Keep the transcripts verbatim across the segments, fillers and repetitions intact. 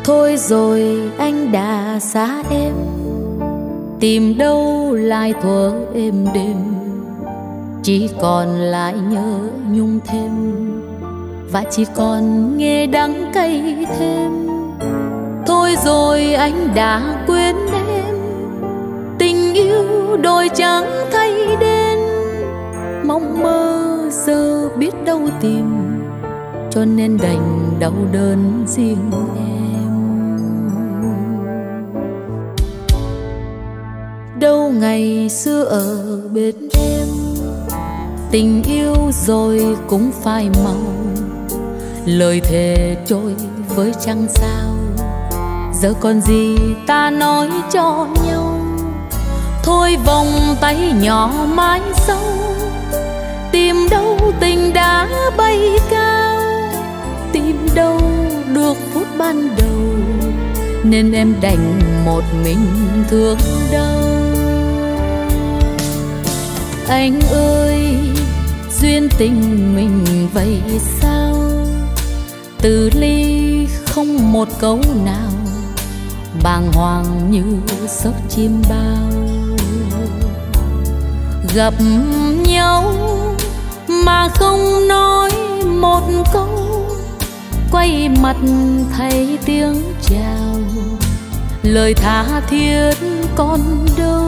Thôi rồi anh đã xa em, tìm đâu lại thuở êm đêm, chỉ còn lại nhớ nhung thêm, và chỉ còn nghe đắng cay thêm. Thôi rồi anh đã quên em, tình yêu đôi trắng thay đen, mong mơ giờ biết đâu tìm, cho nên đành đau đớn riêng em. Đâu ngày xưa ở bên em, tình yêu rồi cũng phai màu, lời thề trôi với trăng sao, giờ còn gì ta nói cho nhau. Thôi vòng tay nhỏ mãi sâu, tìm đâu tình đã bay cao, tìm đâu được phút ban đầu, nên em đành một mình thương đau. Anh ơi, duyên tình mình vậy sao, từ ly không một câu nào, bàng hoàng như giấc chim bao. Gặp nhau mà không nói một câu, quay mặt thấy tiếng chào, lời tha thiết còn đâu.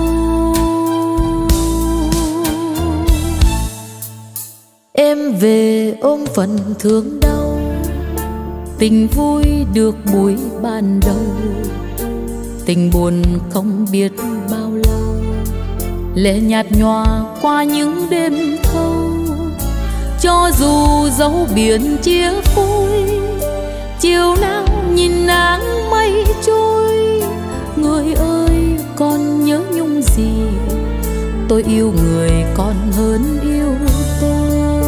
Em về ôm phần thương đau, tình vui được buổi ban đầu, tình buồn không biết bao lâu, lệ nhạt nhòa qua những đêm thâu. Cho dù dấu biển chia phôi, chiều nào nhìn áng mây trôi, người ơi con nhớ nhung gì, tôi yêu người còn hơn yêu tôi.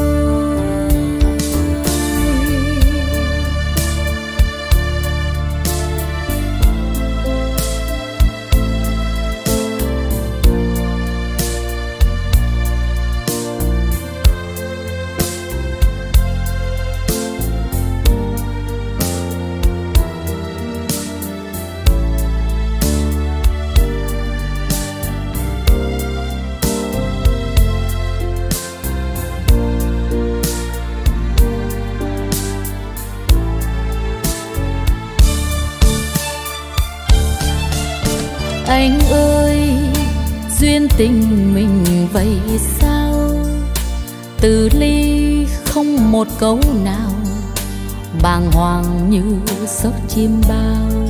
Anh ơi, duyên tình mình vậy sao, từ ly không một câu nào, bàng hoàng như giấc chim bao.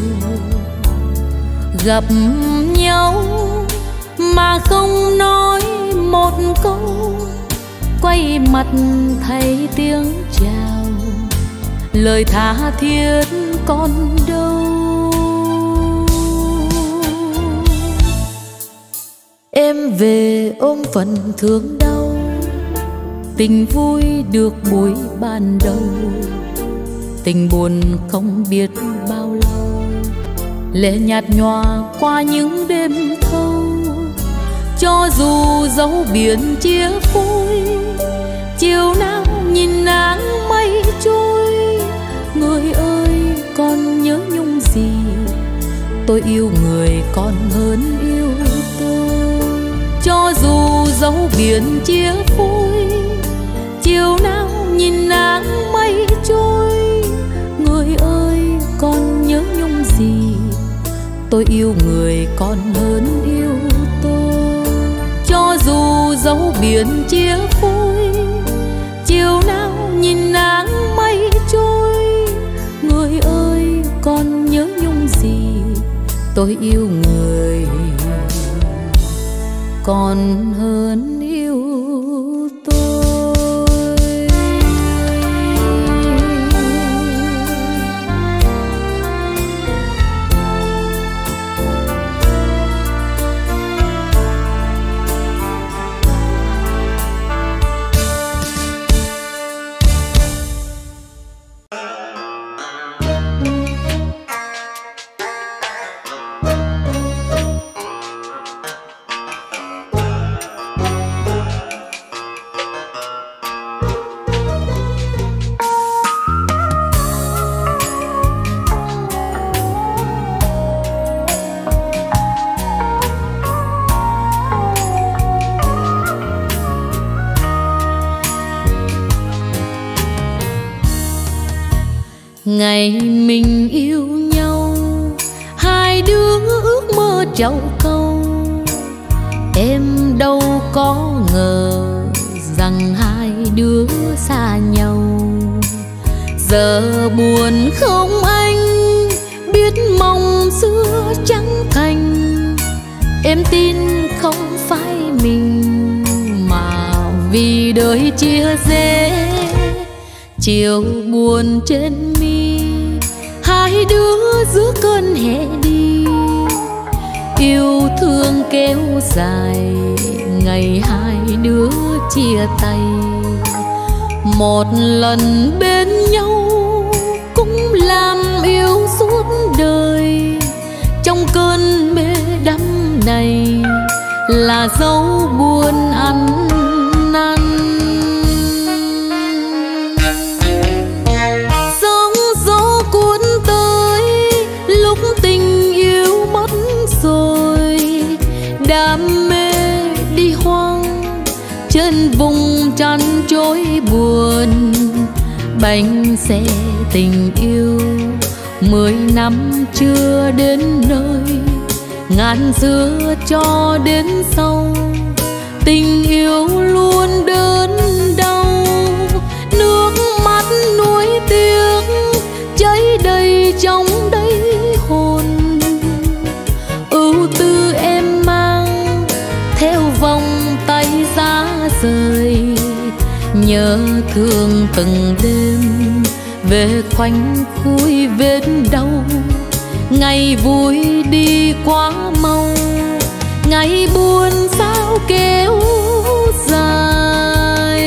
Gặp nhau mà không nói một câu, quay mặt thấy tiếng chào, lời tha thiết còn đâu. Em về ôm phần thương đau, tình vui được buổi ban đầu, tình buồn không biết bao lâu, lệ nhạt nhòa qua những đêm thâu. Cho dù dấu biển chia phôi, chiều nào nhìn áng mây trôi, người ơi con nhớ nhung gì, tôi yêu người còn hơn yêu tôi. Cho dù dấu biển chia phôi, chiều nào nhìn áng mây trôi, người ơi con nhớ nhung gì, tôi yêu người còn hơn yêu tôi. Cho dù dấu biển chia phôi, chiều nào nhìn áng mây trôi, người ơi con nhớ nhung gì, tôi yêu người còn hơn yêu tôi. Ngày mình yêu nhau, hai đứa ước mơ trầu câu. Em đâu có ngờ rằng hai đứa xa nhau. Giờ buồn không anh, biết mong xưa chẳng thành. Em tin không phải mình, mà vì đời chia rẽ. Chiều buồn trên mi, hai đứa giữa cơn hè đi. Yêu thương kéo dài, ngày hai đứa chia tay. Một lần bên nhau cũng làm yêu suốt đời. Trong cơn mê đắm này là dấu buồn ăn năn. Sóng gió cuốn tới lúc tình yêu mất rồi. Đam mê đi hoang trên vùng chăn trối buồn. Bánh xe tình yêu mười năm chưa đến nơi. Ngàn xưa cho đến sau, tình yêu luôn đớn đau. Nước mắt nuối tiếc cháy đầy trong đáy hồn. Ưu tư em mang theo vòng tay giá rời. Nhớ thương từng đêm về khoanh khuy vết đau. Ngày vui đi quá mau, ngày buồn sao kéo dài.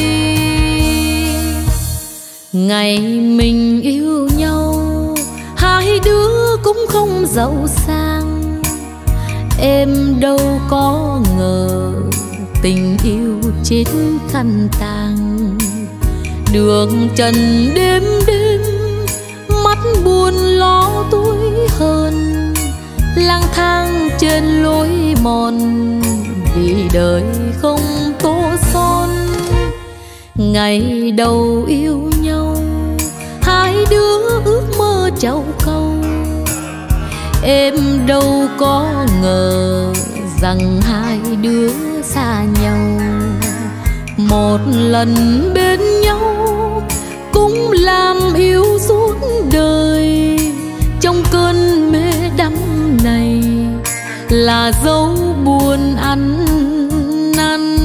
Ngày mình yêu nhau, hai đứa cũng không giàu sang. Em đâu có ngờ tình yêu chết khăn tang. Đường trần đêm đêm, mắt buồn lo tuổi hơn. Lang thang trên lối mòn, vì đời không tô son. Ngày đầu yêu nhau, hai đứa ước mơ trầu câu. Em đâu có ngờ rằng hai đứa xa nhau. Một lần bên nhau cũng làm yêu suốt đời. Trong cơn mê đắm này là dấu buồn ăn năn.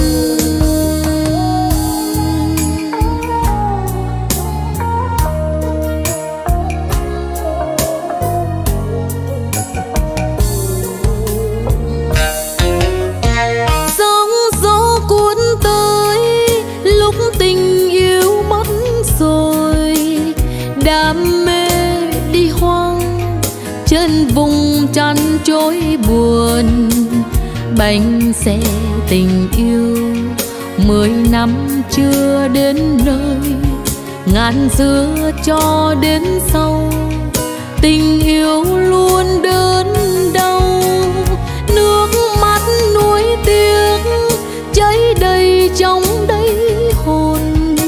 Sóng gió cuốn tới lúc tình yêu mất rồi. Đam mê đi hoang trên vùng chăn trối buồn. Bánh xe tình yêu mười năm chưa đến nơi. Ngàn xưa cho đến sau, tình yêu luôn đớn đau. Nước mắt nuối tiếc cháy đầy trong đáy hồn.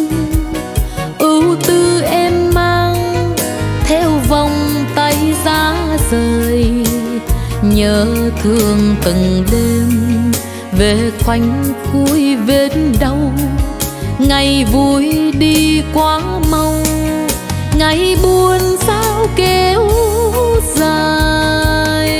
Ưu tư em mang theo vòng tay giá rời. Nhớ thương từng đêm về khoanh khuy vết đau. Ngày vui đi quá mau, ngày buồn sao kéo dài.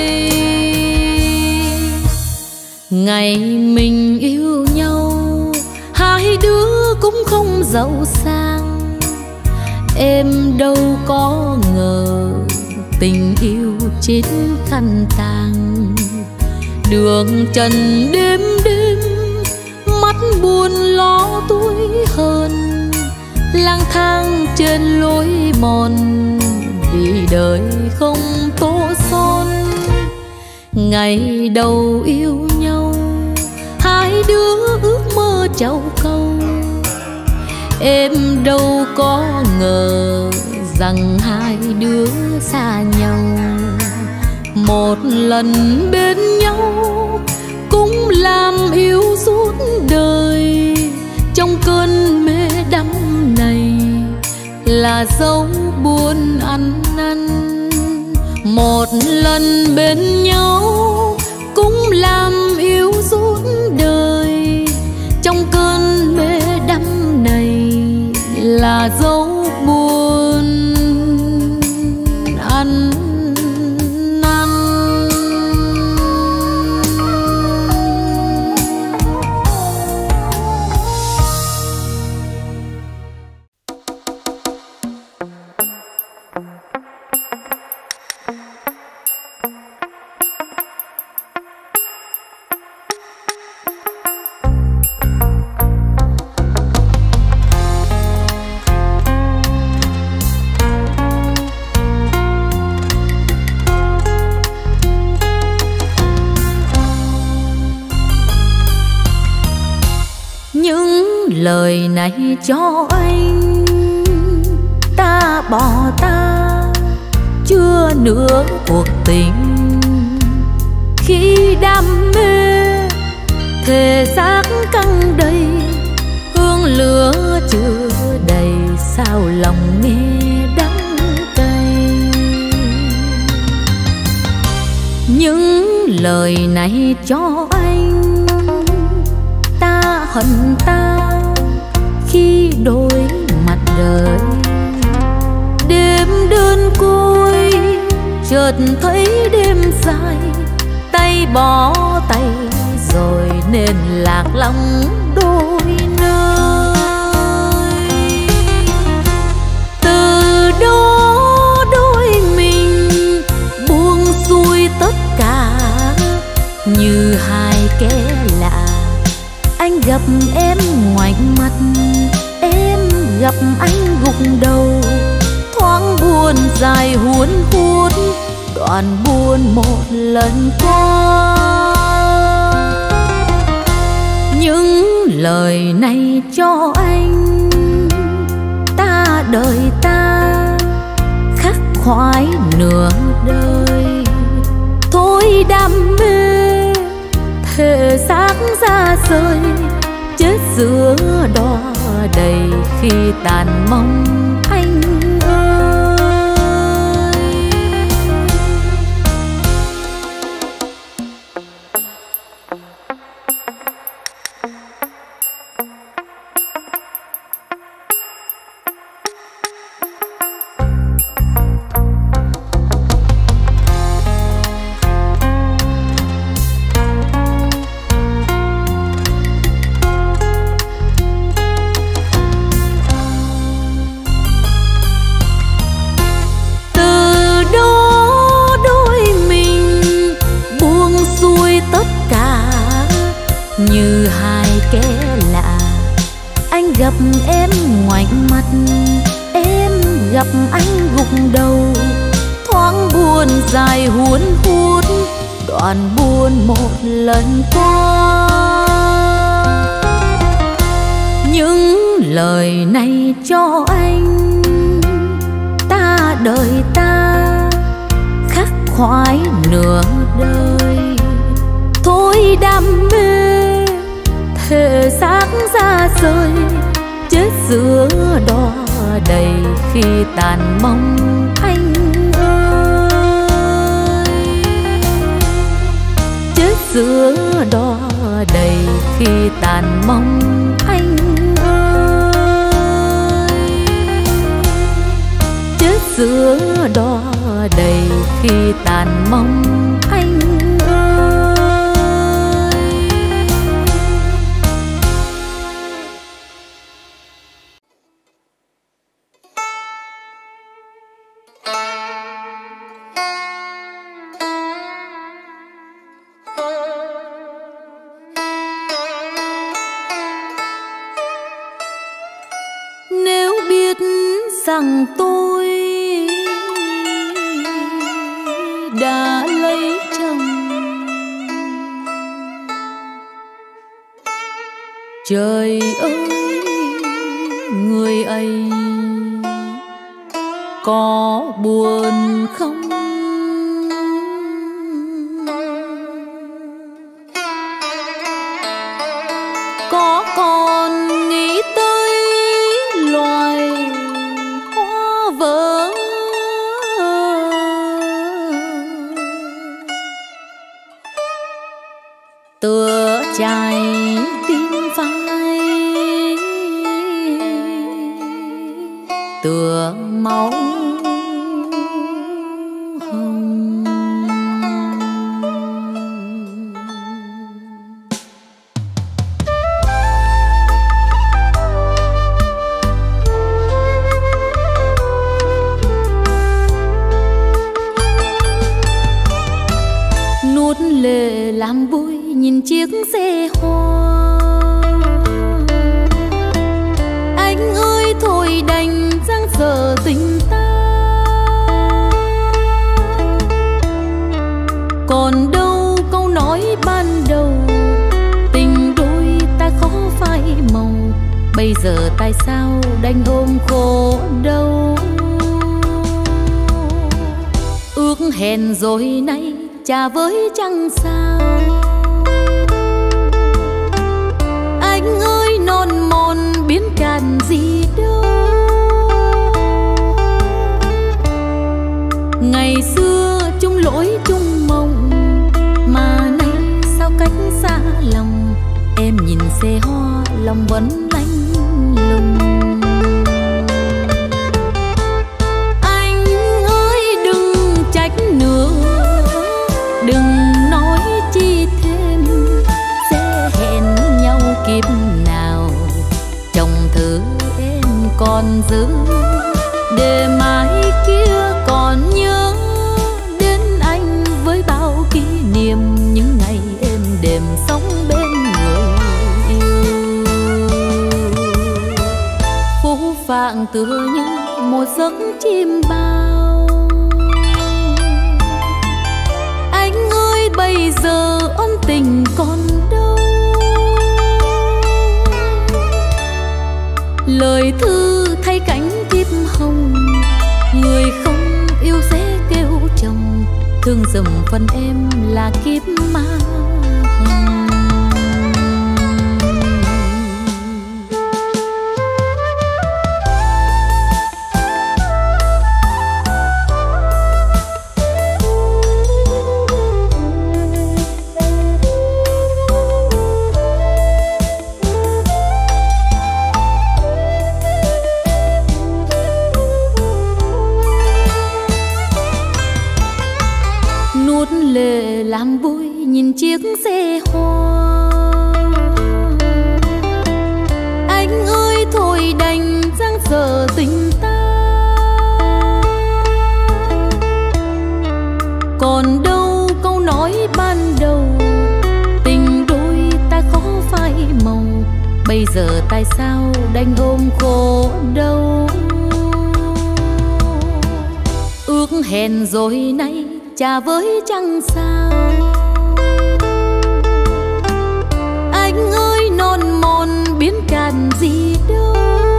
Ngày mình yêu nhau, hai đứa cũng không giàu sang. Em đâu có ngờ tình yêu chết khăn tang. Đường trần đêm đêm, mắt buồn lo tuổi hơn. Lang thang trên lối mòn, vì đời không tô son. Ngày đầu yêu nhau, hai đứa ước mơ trầu câu. Em đâu có ngờ rằng hai đứa xa nhau. Một lần bên nhau cũng làm yêu suốt đời. Trong cơn mê đắm này là dấu buồn ăn năn. Một lần bên nhau cũng làm yếu dút đời, trong cơn mê đắm này là dấu buồn ăn năn. Lời này cho anh, ta bỏ ta chưa nửa cuộc tình. Khi đam mê thể xác căng đầy, hương lửa chưa đầy, sao lòng nghe đắng cay. Những lời này cho anh, ta hận ta khi đôi mặt đời. Đêm đơn côi chợt thấy đêm dài, tay bỏ tay rồi nên lạc lòng đôi nơi. Từ đó đôi mình buông xuôi tất cả như hai kẻ lạ. Anh gặp em ngoảnh mặt, em gặp anh gục đầu, thoáng buồn dài huốn hút, đoạn buồn một lần qua. Những lời này cho anh, ta đời ta khắc khoải nửa đời. Thôi đam mê thể xác ra rời, chết giữa đọa đầy khi tàn mong anh ơi. Như hai kẻ lạ, anh gặp em ngoảnh mặt, em gặp anh gục đầu, thoáng buồn dài huốn hút, đoạn buồn một lần qua. Những lời này cho anh, ta đời ta khắc khoải nửa đời. Thôi đam mê thể xác ra rời, chết giữa đọa đầy khi tàn mong anh ơi. Chết giữa đọa đầy khi tàn mong anh ơi. Chết giữa đọa đầy khi tàn mong anh ơi. Rằng tôi đã lấy chồng, trời ơi người ấy có buồn không? Có còn nghĩ tới loài hoa tại sao đành ôm khổ đau. Ước hẹn rồi nay chả với chẳng sao. Anh ơi non mòn biến cạn gì đâu. Ngày xưa chung lỗi chung mộng, mà nay sao cách xa lòng. Em nhìn xe hoa lòng vẫn lạnh lùng. Anh ơi đừng trách nữa, đừng nói chi thêm. Sẽ hẹn nhau kiếp nào, chồng thứ em còn giữ. Để mai kia còn nhớ đến anh với bao kỷ niệm. Những ngày êm đềm sống bên người yêu. Phũ phàng tựa như một giấc chim bao. Anh ơi bây giờ ân tình còn đâu. Lời thư thay cánh thiếp hồng, người không yêu dễ kêu chồng. Thương dầm phần em là kiếp ma hồng. Lệ làm vui nhìn chiếc xe hoa. Anh ơi thôi đành dang dở tình ta. Còn đâu câu nói ban đầu, tình đôi ta khó phai màu. Bây giờ tại sao đành ôm khổ đau. Ước hẹn rồi nay chả với chẳng sao. Anh ơi non mòn biến cạn gì đâu.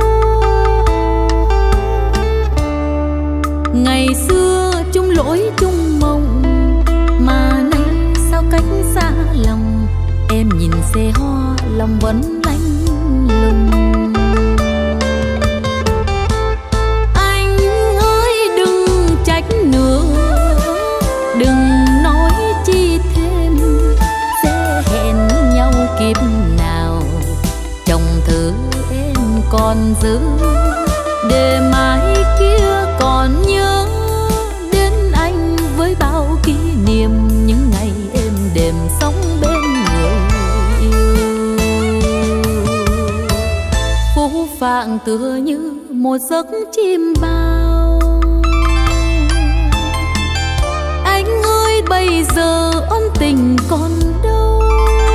Ngày xưa chung lỗi chung mộng, mà nay sao cách xa lòng. Em nhìn xe hoa lòng vẫn lạnh lùng. Anh ơi đừng trách nữa, đừng nói chi thêm. Sẽ hẹn nhau kiếp nào, chồng thứ em còn giữ. Để mai kia còn nhớ đến anh với bao kỷ niệm. Những ngày êm đềm sống bên người yêu. Phũ phàng tựa như một giấc chim bao. Anh ơi bây giờ ân tình còn đâu.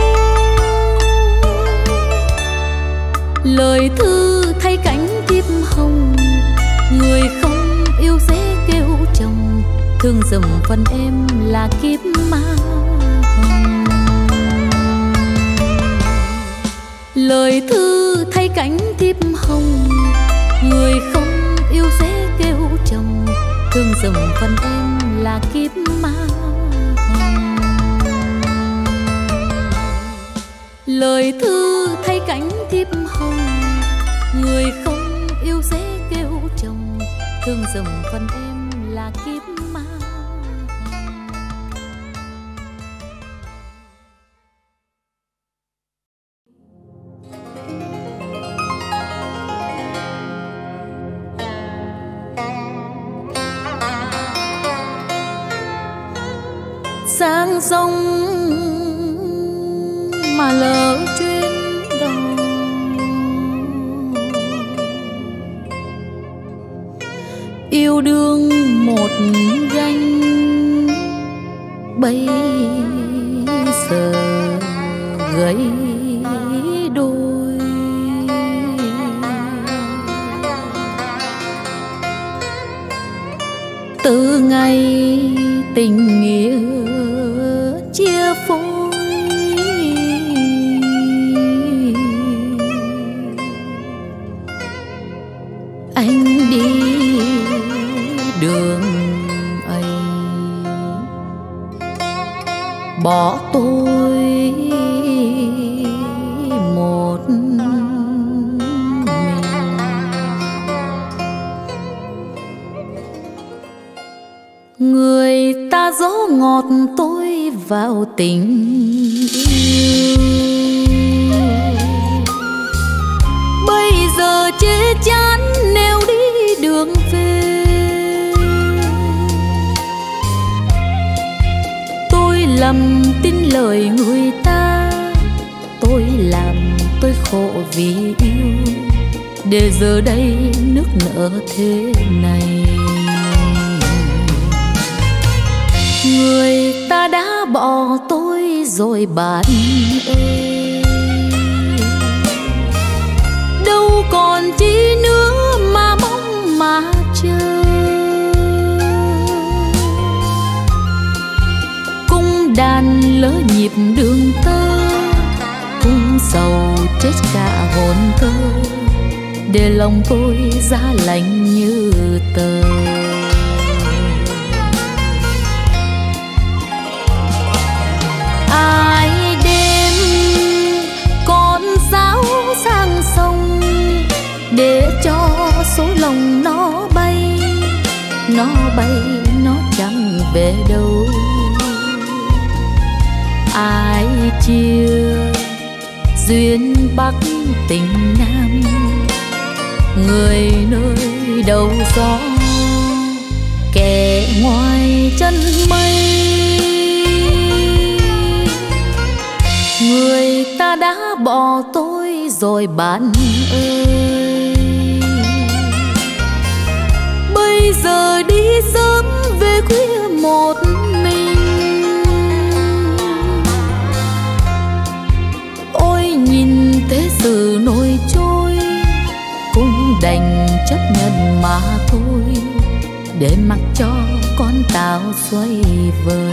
Lời thư thay cánh thiếp hồng, người không yêu dễ kêu chồng. Thương dầm phần em là kiếp ma hồng. Lời thư thay cánh thiếp hồng, người không yêu dễ kêu chồng. Thương dầm phần em là kiếp ma hồng. Lời thư thay cánh thiếp hồng, người không yêu dễ kêu chồng. Thương dầm phần em là kiếp ma hồng. Sang sông mà lỡ chuyến đò. Yêu đương một gánh bây giờ gãy đôi. Từ ngày tình nghĩa chia phôi, đường ấy, bỏ tôi một mình. Người ta dỗ ngọt tôi vào tình yêu, bây giờ chê chán neo đi đường về. Tôi lầm tin lời người ta, tôi làm tôi khổ vì yêu, để giờ đây nước nở thế này. Người ta đã bỏ tôi rồi bạn ơi, đâu còn chi nữa mà mong mà chờ. Cung đàn lỡ nhịp đường tơ, cung sầu chết cả hồn thơ, để lòng tôi giá lạnh như tờ. Ai đêm con giáo sang sông, để cho số lòng nó bay, nó bay nó chẳng về đâu. Ai chia duyên Bắc tình Nam, người nơi đầu gió, kẻ ngoài chân mây. Người ta đã bỏ tôi rồi bạn ơi, bây giờ đi sớm về khuya một mình. Ôi nhìn thế sự nổi trôi, cũng đành chấp nhận mà thôi, để mặc cho con tàu xoay vần.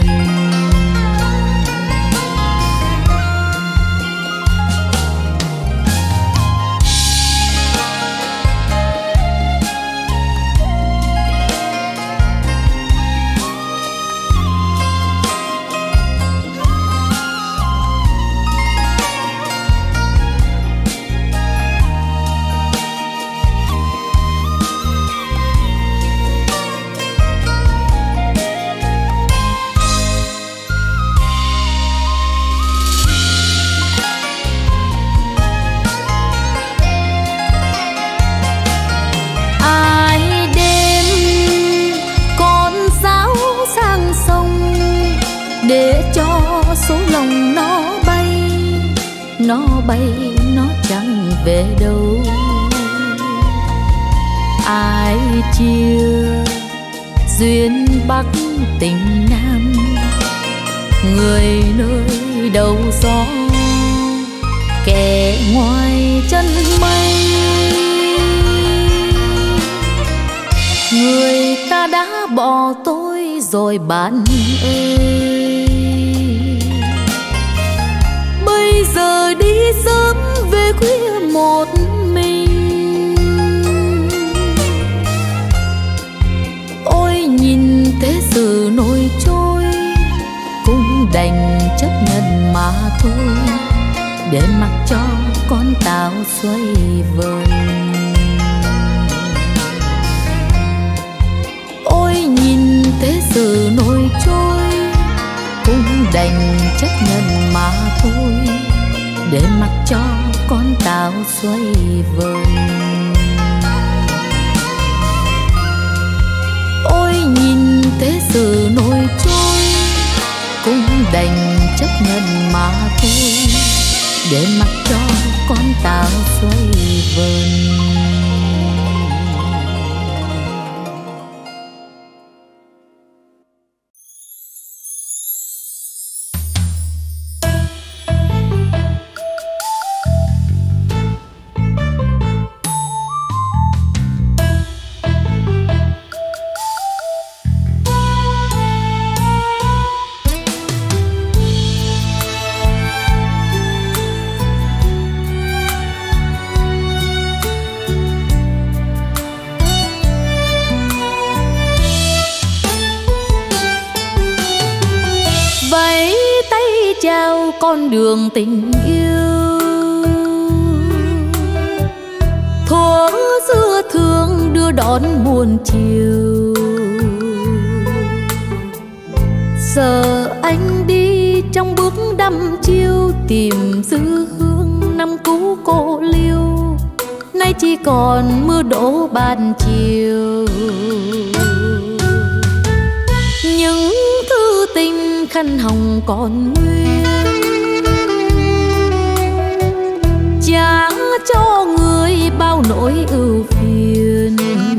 Để cho số lòng nó bay, nó bay nó chẳng về đâu. Ai chia duyên Bắc tình Nam, người nơi đầu gió, kẻ ngoài chân mây. Người ta đã bỏ tôi rồi bạn ơi, bây giờ đi sớm về khuya một mình. Ôi nhìn thế sự nổi trôi, cũng đành chấp nhận mà thôi, để mặc cho con tàu xoay vần. Ôi nhìn thế sự nổi trôi, cũng đành chấp nhận mà thôi, để mặc cho con tàu xoay vần. Ôi nhìn thế sự nổi trôi, cũng đành chấp nhận mà thôi, để mặc cho con tàu xoay vần. con đường tình yêu. Thuở xưa thương đưa đón muôn chiều, giờ anh đi trong bước đăm chiêu, tìm dư hương năm cũ cô liêu, nay chỉ còn mưa đổ ban chiều. Những thư tình khăn hồng còn nguyên, trả cho người bao nỗi ưu phiền.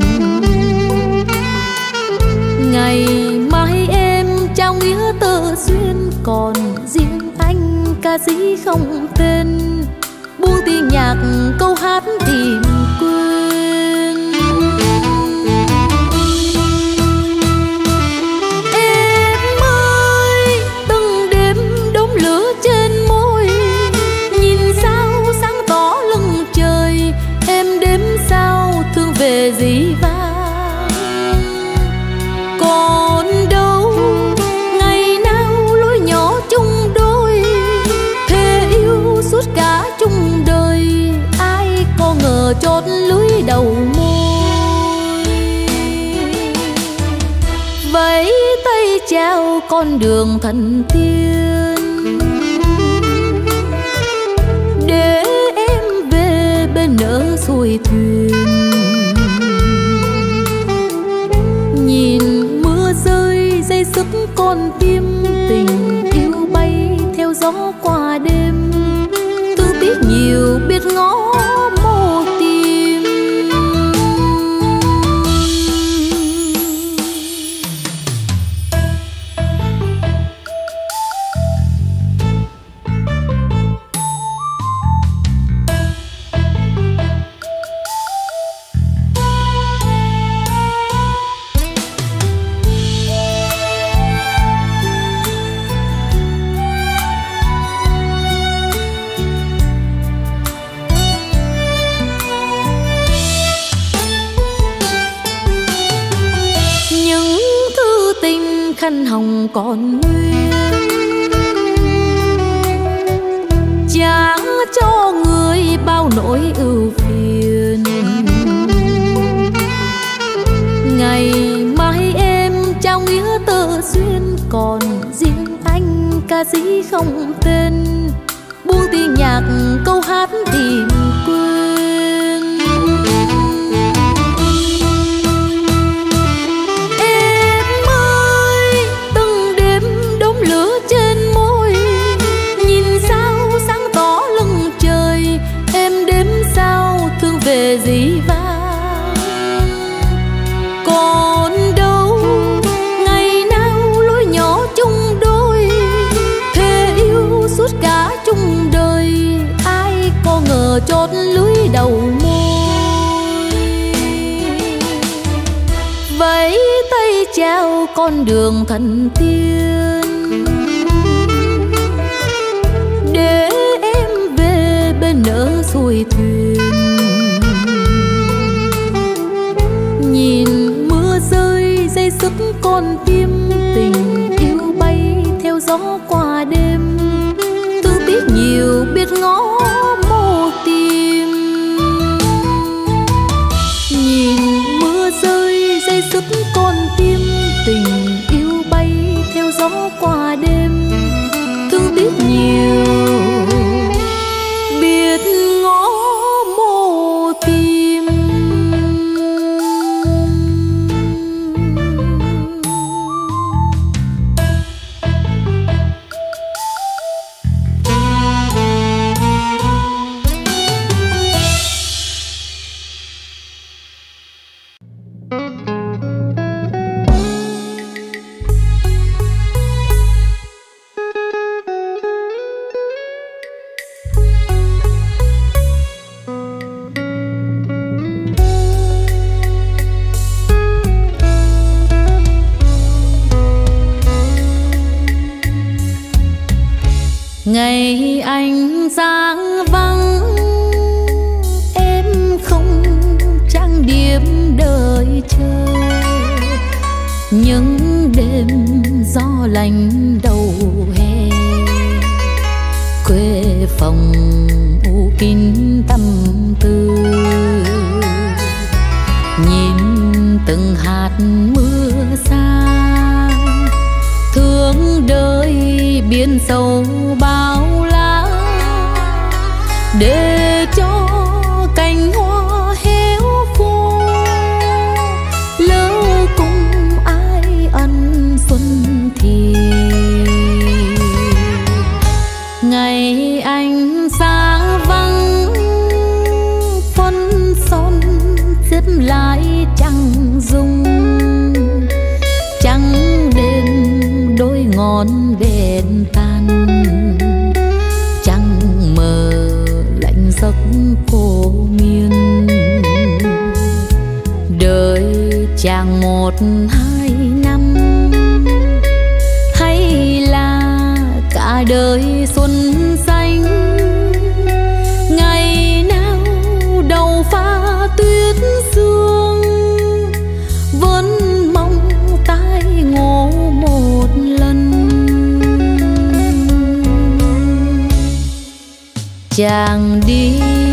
Ngày mai em trao nghĩa tơ duyên, còn riêng anh ca sĩ không tên, buông tiếng nhạc câu hát tìm quên. Em ơi từng đêm đốm lửa trên môi, nhìn sao sáng tỏ lưng trời, em đếm sao thương về dĩ vãng. Còn đâu ngày nào lối nhỏ chung đôi, thề yêu suốt cả chung đời, ai có ngờ chót lưới đầu môi. Vẫy tay chào con đường thần tiên, để em về bên nỡ xuôi thuyền. Nhìn mưa rơi dây sức con tim, tình yêu bay theo gió qua đêm, thương tiếc nhiều biết ngó mô tim. Khăn hồng còn nguyên, trả cho người bao nỗi ưu phiền. Ngày mai em trao nghĩa tơ duyên, còn riêng anh ca sĩ không tên, buông tiếng nhạc câu hát tìm quên. Về dĩ vãng còn đâu ngày nào lối nhỏ chung đôi, thề yêu suốt cả chung đời, ai có ngờ chót lưới đầu môi. Vẫy tay chào con đường thần tiên, để em về bên nỡ xuôi thuyền. Nhìn mưa rơi dây sức con tim, tình yêu bay theo gió qua đêm, thương tiếc nhiều biết ngó mô tim. Nhìn mưa rơi dây sức con tim, tình yêu bay theo gió qua đêm, thương tiếc nhiều biết ngó mô tim. Ngày anh giang vắng, em không trang điểm đợi chờ, những đêm gió lạnh đầu hè quê phòng u kín tâm tư, nhìn từng hạt mưa xa, thương đời biển sâu bao la, để cho cành hoa héo khô, lỡ cùng ai ăn xuân thì. Ngày anh xa vắng, phân son xếp lại trăng rung, trắng đêm đôi ngón đèn tan, trăng mờ lạnh giấc cô miên. Đời chàng một hai năm, hay là cả đời xuân xanh, ngày nào đầu pha tuyết sương, vẫn mong tái ngộ một lần. Chàng đi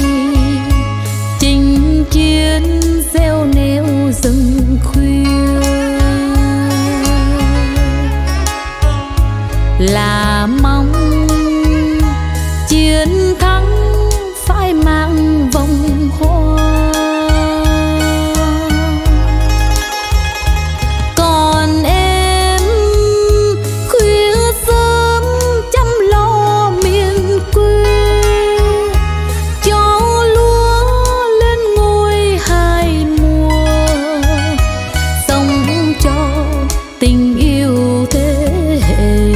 chinh chiến gieo neo rừng khuya, là mong chiến thắng phải mang vòng hoa. Còn em khuya sớm chăm lo miền quê, cho lúa lên ngôi hai mùa, sống cho tình yêu thế hệ.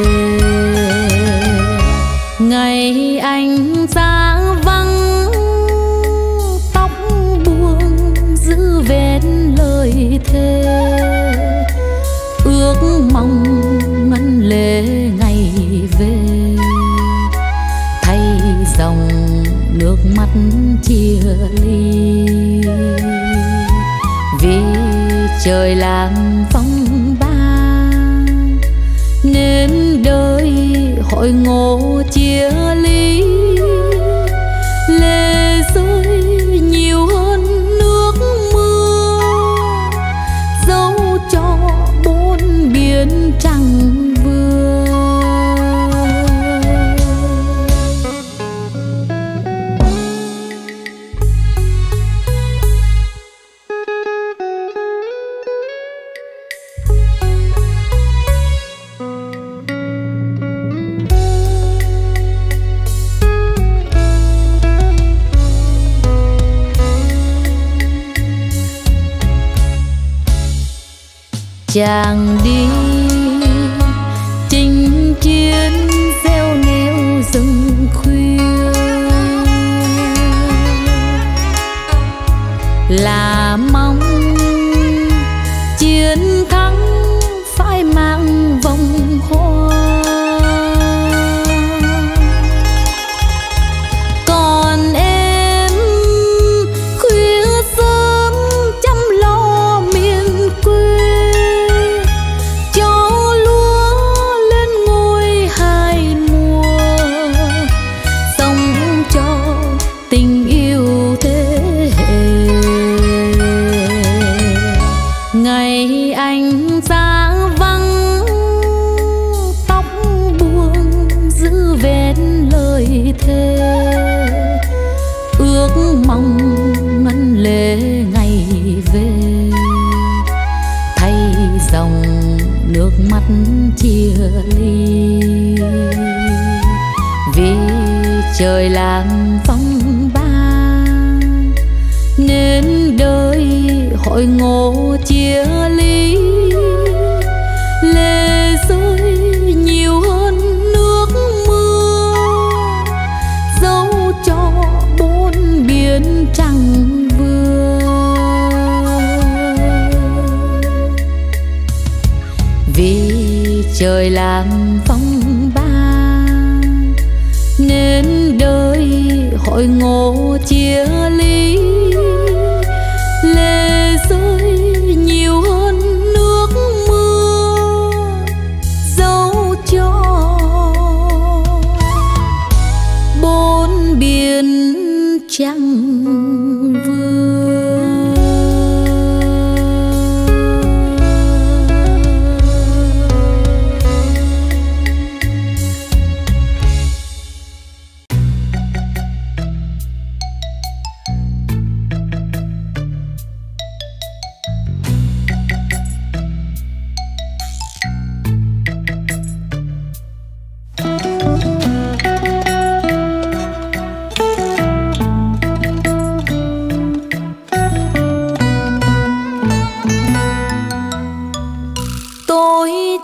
Ngày anh xa vắng, tóc buông giữ vết lời thề, ước mong ngân lệ ngày về, thay dòng nước mắt chia ly. Vì trời làm phong ba, nên đời hội ngộ chia ly, lệ rơi nhiều hơn nước mưa, dấu cho bốn biển trăng vừa. Chàng đi chinh chiến gieo neo rừng khuya, là mong chiến thắng phải mang vòng hoa. Còn em khuya sớm chăm lo miền quê, tình yêu thế hệ. Ngày anh xa vắng, tóc buông giữ vết lời thề, ước mong ngân lệ ngày về, thay dòng nước mắt chia ly. Vì trời làm phong ba, nên đời hội ngộ chia ly, lệ rơi nhiều hơn nước mưa, dấu cho bốn biển trăng vừa. Vì trời làm phong ba, nên đời hội ngộ chia ly, lệ rơi nhiều hơn nước mưa, dấu cho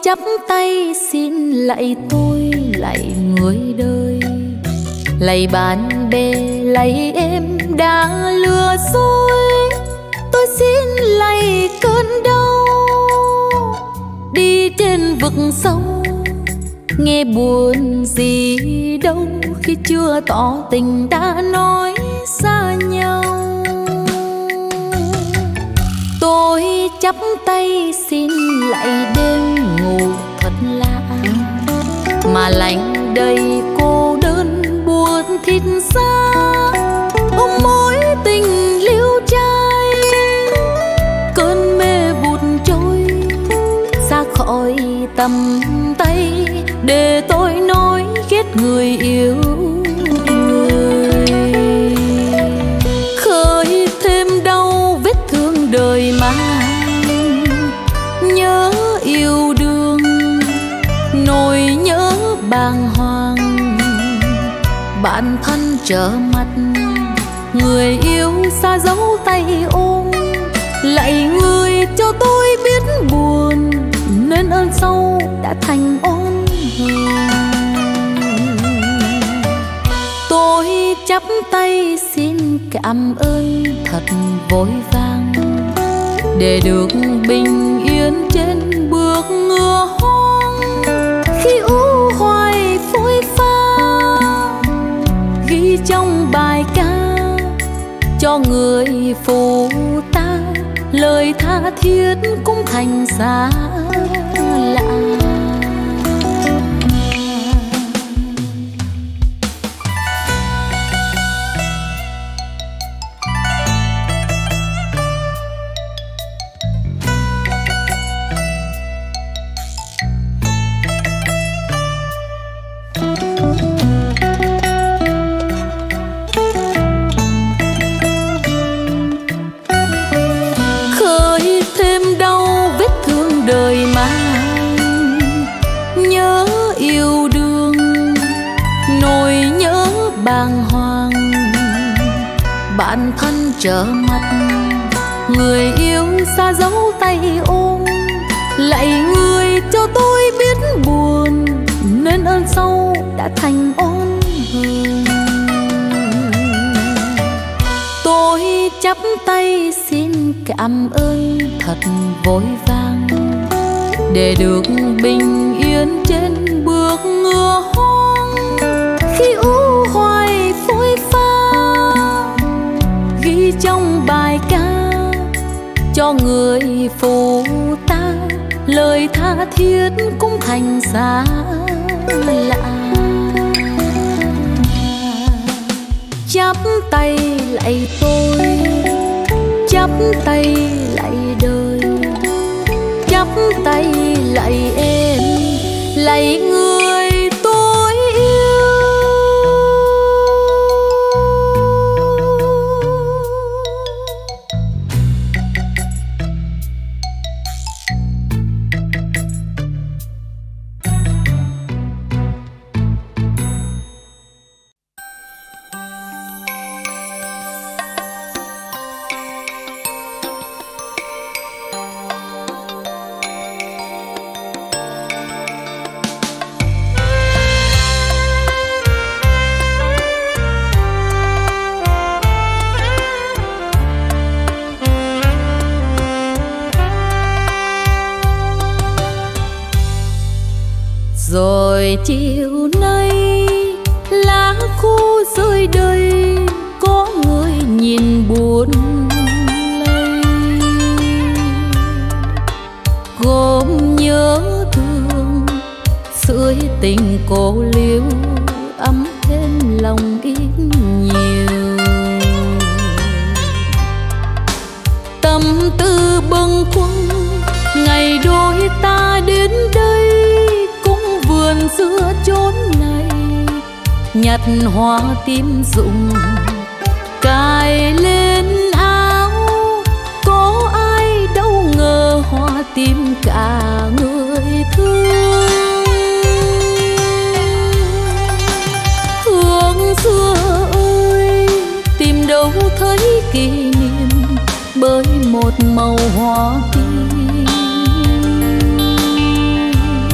chắp tay xin lạy tôi, lạy người đời, lạy bạn bè, lạy em đã lừa dối. Tôi xin lạy cơn đau đi trên vực sâu, nghe buồn gì đâu khi chưa tỏ tình đã nói xa nhau. Tôi chắp tay xin lạy đêm ngủ thật lạ, mà lạnh đầy cô đơn buồn thịt xa. Ôm mối tình liêu trai, cơn mê vụt trôi xa khỏi tầm tay, để tôi nói ghét người yêu người. Khơi thêm đau vết thương đời mang, nhớ yêu đương nỗi nhớ bàng hoàng. Bạn thân trở mặt, người yêu xa dấu tay ôm, lạy người cho tôi biết buồn, nên ơn sâu đã thành ôn hờn. Tôi chắp tay xin cảm ơn thật vội vàng, để được bình yên trên bước ngựa hoang. Khi u hoài phôi pha ghi trong bài ca, cho người phụ ta lời tha thiết cũng thành xa lạ. Bàng hoàng bạn thân trở mặt, người yêu xa dấu tay ôm, lạy người cho tôi biết buồn, nên ơn sâu đã thành ôn hờn. Tôi chắp tay xin cảm ơn thật vội vàng, để được bình yên trên bước ngựa hoang. Khi u hoài phôi pha ghi trong bài ca, cho người phụ ta lời tha thiết cũng thành xa lạ. Chắp tay lạy tôi, chắp tay lạy đời, chắp tay lạy em, lạy người tôi yêu. Rồi chiều nay lá khô rơi đầy, có người nhìn buồn lây, gồm nhớ thương sưởi tình cô liêu, ấm thêm lòng ít nhiều. Tâm tư bâng khuâng ngày đôi ta đến đây, vườn giữa chốn này nhặt hoa tím rụng cài lên áo. Có ai đâu ngờ hoa tím cả người thương. Hương xưa ơi, tìm đâu thấy kỷ niệm bởi một màu hoa tím.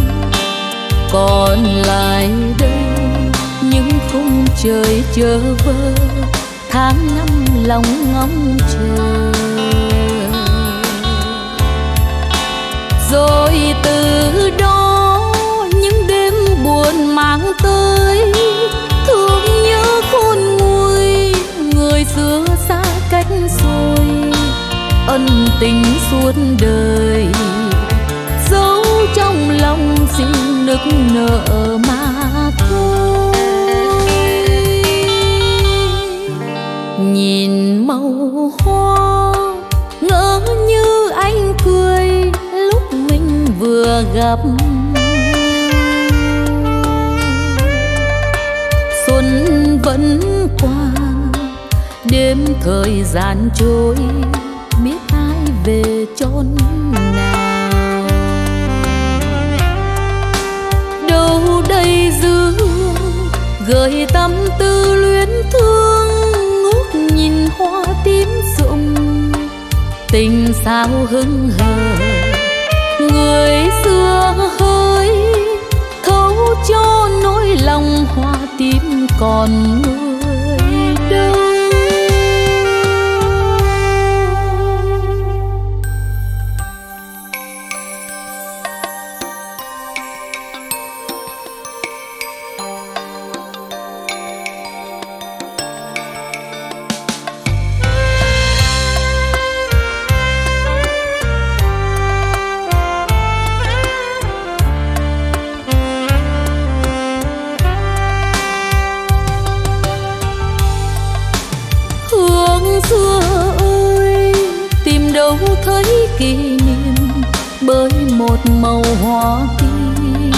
còn lại đây những khung trời chờ vơ, tháng năm lòng ngóng chờ. Rồi từ đó những đêm buồn mang tới thương nhớ khôn nguôi, người xưa xa cách rồi ân tình suốt đời giấu trong lòng xin nức nở mà thôi. Nhìn màu hoa ngỡ như anh cười lúc mình vừa gặp, xuân vẫn qua đêm thời gian trôi biết ai về chốn nào. Đâu đây dư gợi tâm tư luyến thương, ngước nhìn hoa tím rụng tình sao hững hờ. Người xưa hơi thấu cho nỗi lòng hoa tím còn người đâu. Thấy kỷ niệm bởi một màu hoa tím,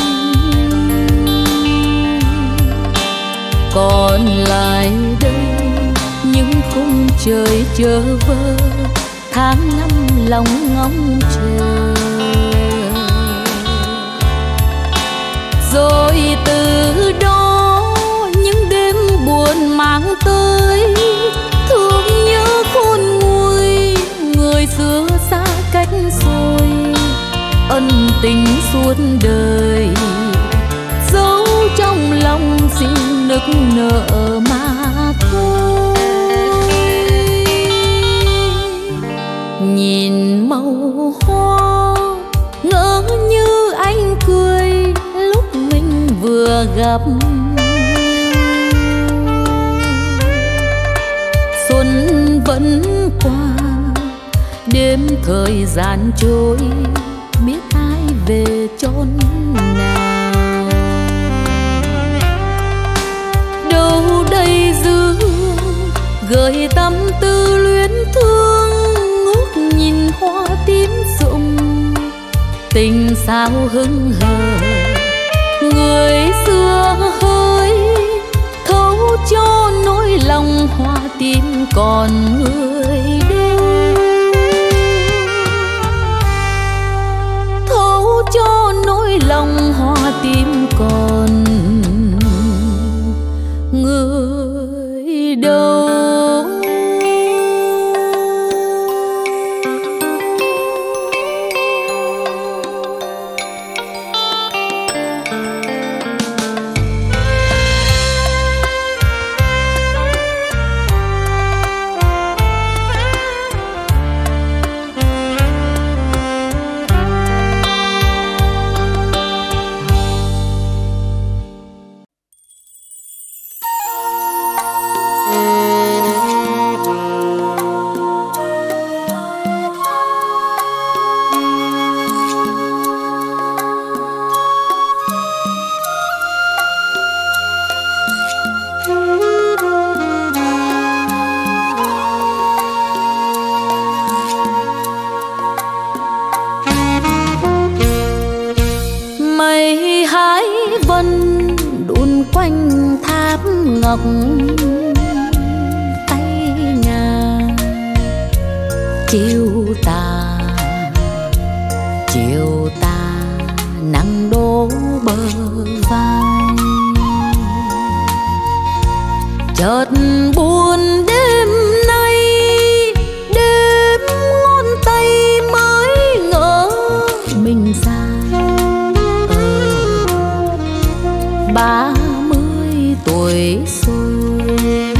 còn lại đây những khung trời chờ vơ, tháng năm lòng ngóng chờ. Rồi từ đó những đêm buồn mang tới thương nhớ khôn nguôi, người xưa xa cách rồi ân tình suốt đời giấu trong lòng xin nức nở mà thôi. Nhìn màu hoa ngỡ như anh cười lúc mình vừa gặp, xuân vẫn qua đêm thời gian trôi biết ai về chốn nào. Đâu đây dư gợi tâm tư luyến thương, ngước nhìn hoa tím rụng tình sao hững hờ. Người xưa hơi thấu cho nỗi lòng hoa tím còn người đâu. Cho nỗi lòng hoa tím còn người đâu. ngọc tay ngà chiều tà chiều tà nắng đổ bờ vai chợt buồn đêm nay đêm ngón tay mới ngỡ mình xa ờ, ba mươi tuổi xuôi.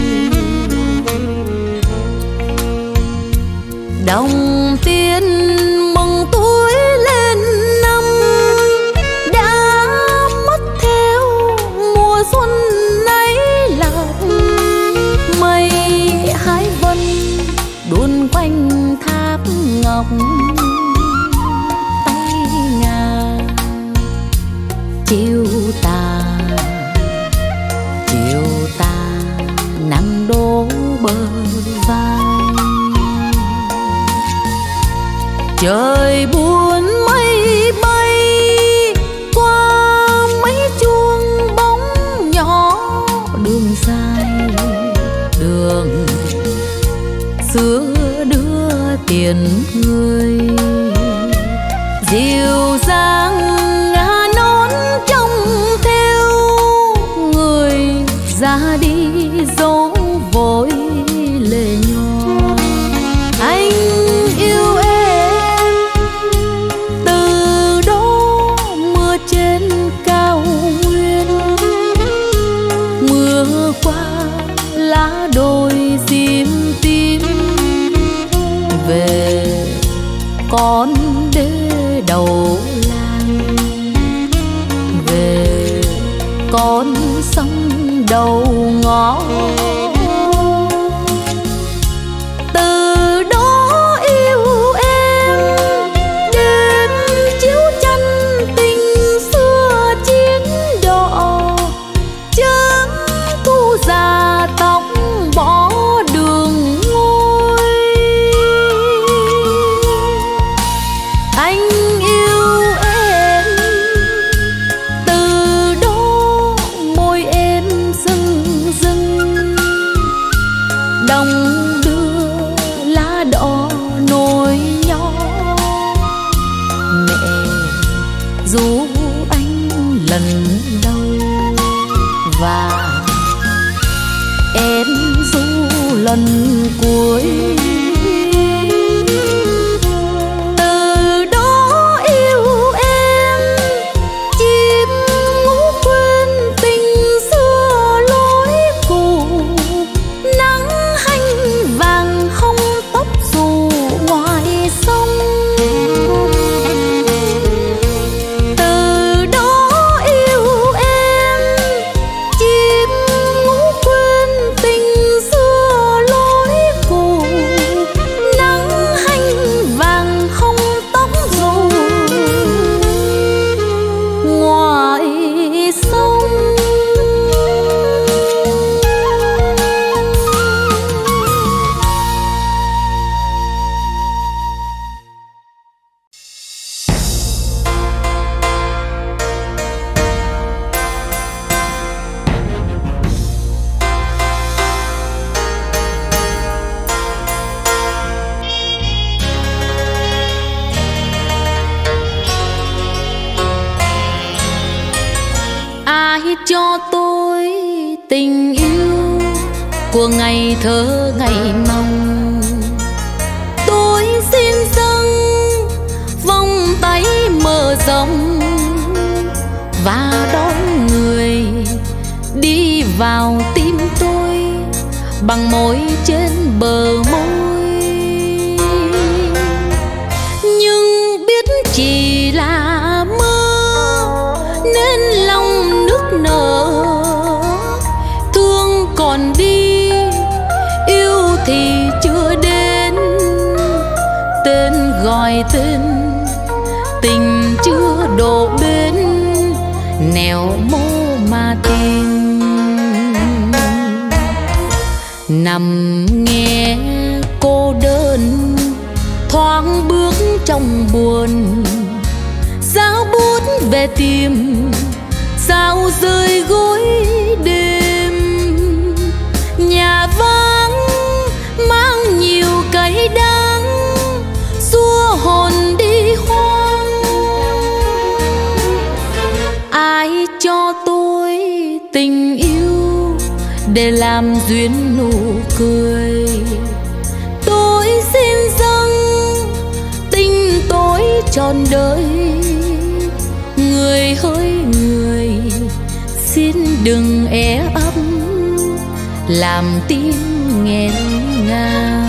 Đồng tiền mừng tuổi lên năm, đã mất theo mùa xuân ấy lạc. Mây hái vân đuôn quanh tháp ngọc, tay ngà chiều tà, chiều tà nắng đổ bờ vai. Trời buồn mây bay qua mấy chuông bóng nhỏ, đường dài đường xưa đưa tiền người. Dịu dàng ngả nón trông theo người ra đi dấu vội lệ nhòa. Anh yêu em từ đó mưa trên cao nguyên, mưa qua lá đồi sim tím. Về con đê đầu làng, về con sông đầu ngõ. Từ đó yêu em đêm chiếu tranh tình xưa chiến đỏ. Chớm thu già tóc bỏ đường ngôi. Anh yêu em từ đó môi em rưng rưng. Đồng đưa lá đỏ nối nhỏ. Mẹ ru anh lần đầu và em ru lần cuối. Từ đó yêu em chim ngủ quên tình xưa lối cũ. Nắng hanh vàng hông tóc dù ngoài sông. Từ đó yêu em chim ngủ quên tình xưa lối cũ. Nắng hanh vàng hông tóc dù ngoài sông. Ai cho tôi tình yêu của ngày thơ ngày mong. Tôi xin dâng vòng tay mở rộng và đón người đi vào tim tôi bằng môi trên bờ môi. Nhưng biết chỉ là mơ nên lòng nức nở. Thương còn đi, yêu thì chưa đến. Tên gọi tên, tình chưa đổ bên. Nẻo mô mà tìm, nằm nghe cô đơn thoáng bước trong buồn. Sao bút về tìm, sao rơi gối đêm. Nhà vắng mang nhiều cay đắng, xua hồn đi hoang. Ai cho tôi tình yêu để làm duyên nụ cười. Tôi xin dâng tình tôi trọn đời. Người hỡi người xin đừng é ấp làm tim nghẹn ngào.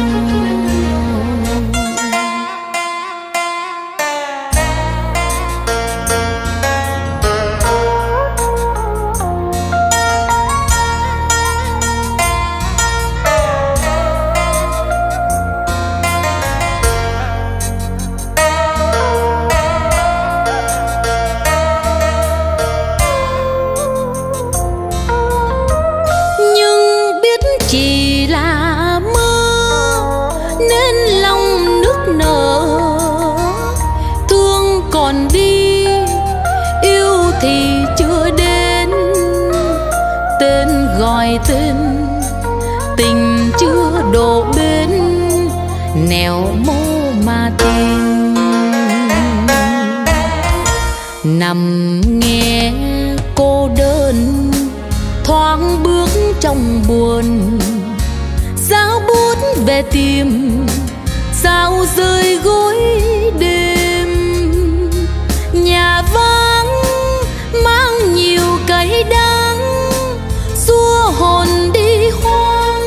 Tên tình chưa đổ bên nẻo mô mà tìm, nằm nghe cô đơn thoáng bước trong buồn, sao bút về tìm sao rơi gối đêm. Nhà vắng mang nhiều cay đắng xua hồn đi hoang.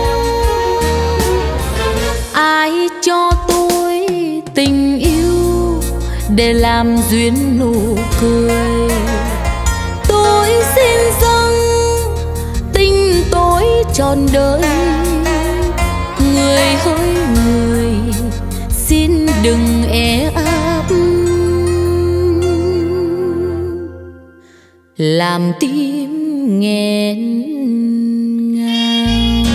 Ai cho tôi tình yêu để làm duyên nụ cười, tôi xin dâng tình tôi trọn đời. Người hỡi người xin đừng é ấp làm tim nghẹn ngào.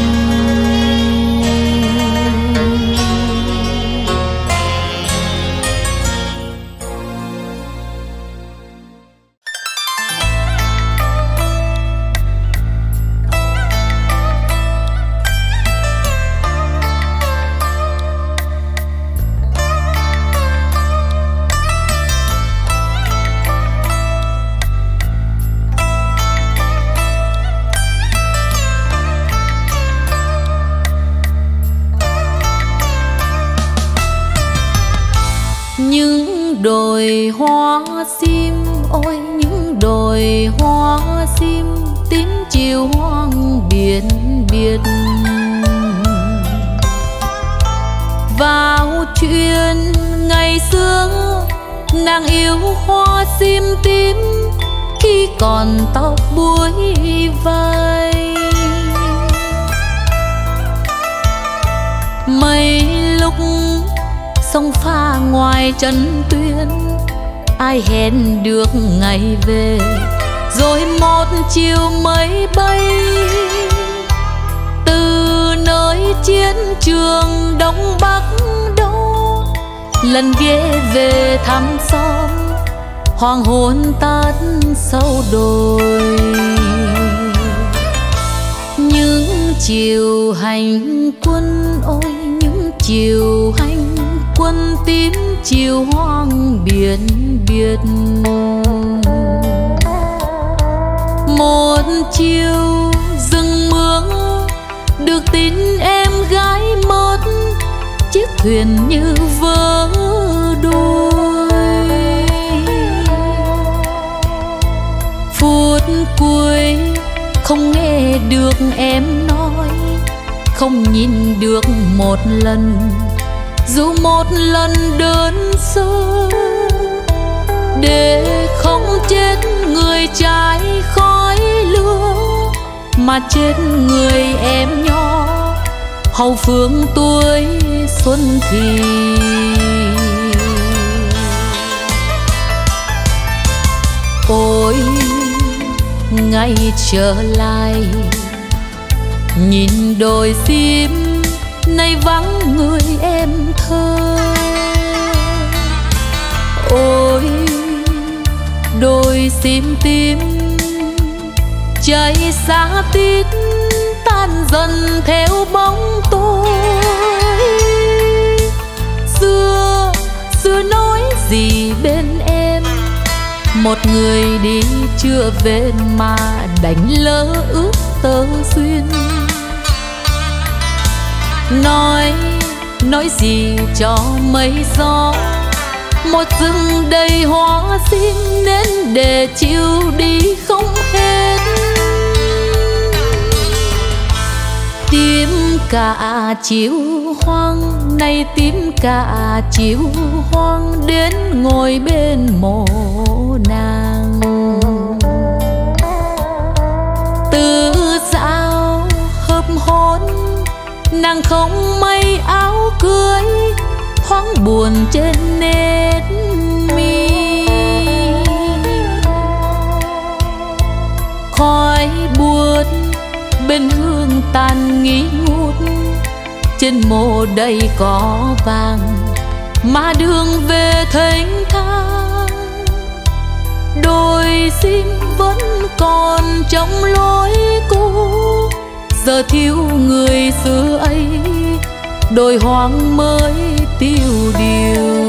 Những đồi hoa sim, ôi những đồi hoa sim, tím chiều hoang biển biệt. Vào chuyện ngày xưa nàng yêu hoa sim tím khi còn tóc búi vai. Mấy lúc sông pha ngoài chân tuyến, ai hẹn được ngày về, rồi một chiều mây bay từ nơi chiến trường Đông Bắc đâu. Lần ghé về thăm xóm, hoàng hôn tắt sau đồi. Những chiều hành quân, ôi những chiều hành quân tím chiều hoang biển biệt. Một chiều rừng mưa được tin em gái mất, chiếc thuyền như vỡ đôi. Phút cuối không nghe được em nói, không nhìn được một lần, dù một lần đơn sơ. Để không chết người trái khói lửa, mà chết người em nhỏ hậu phương tuổi xuân thì. Ôi ngày trở lại, nhìn đồi sim nay vắng người em thơ. Ôi đôi sim tím cháy xa tít, tan dần theo bóng tôi. Xưa xưa nói gì bên em, một người đi chưa về mà đánh lỡ ước tơ duyên. Nói nói gì cho mây gió, một rừng đầy hoa sim đến để chiều đi không hết. cả chiều hoang, nay tím cả chiều hoang, đến ngồi bên mộ nàng. Từ sao hợp hôn nàng không may áo cưới, thoáng buồn trên nét mi. Khói buốt bên hương tàn nghi ngút, trên mộ đầy có vàng mà đường về thênh thang. Đôi sim vẫn còn trong lối cũ, giờ thiếu người xưa ấy, đồi hoang mới tiêu điều.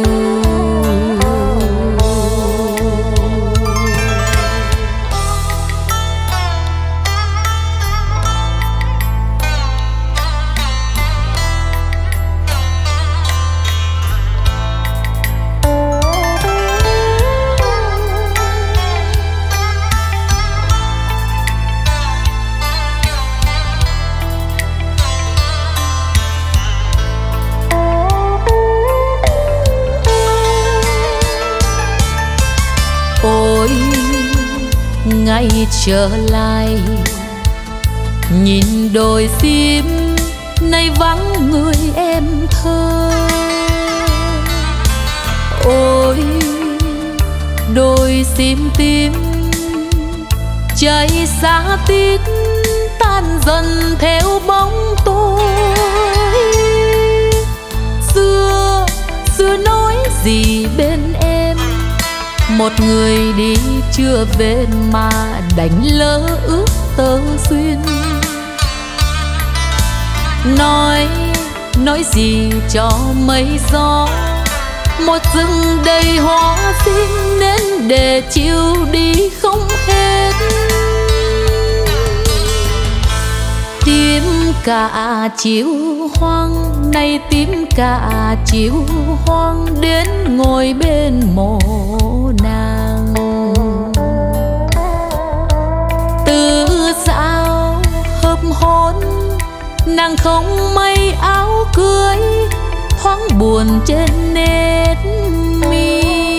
Ôi ngày trở lại, nhìn đồi sim nay vắng người em thơ. Ôi đồi sim tím cháy xa tít, tan dần theo bóng tối. Xưa xưa nói gì bên em, một người đi chưa về mà đánh lỡ ước tơ duyên. Nói nói gì cho mây gió, một rừng đầy hoa xin đến để chiều đi không hết. Tím cả chiều hoang, nay tím cả chiều hoang, đến ngồi bên mộ nàng. Từ sao hợp hôn nàng không may áo cưới, thoáng buồn trên nét mi.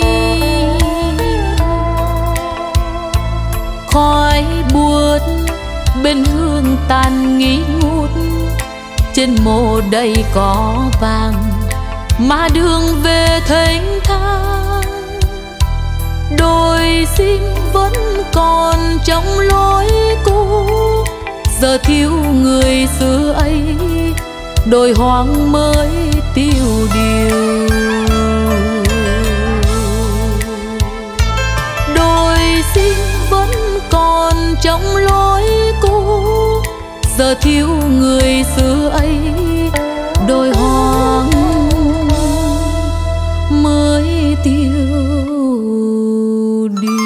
Khói buốt bên hương tàn nghi ngút, trên mộ đầy có vàng mà đường về thênh thang. Đôi sim vẫn còn trong lối cũ, giờ thiếu người xưa ấy, đồi hoang mới tiêu điều. Đôi sim vẫn còn trong lối cũ, giờ thiếu người xưa ấy, đồi hoang mới tiêu điều.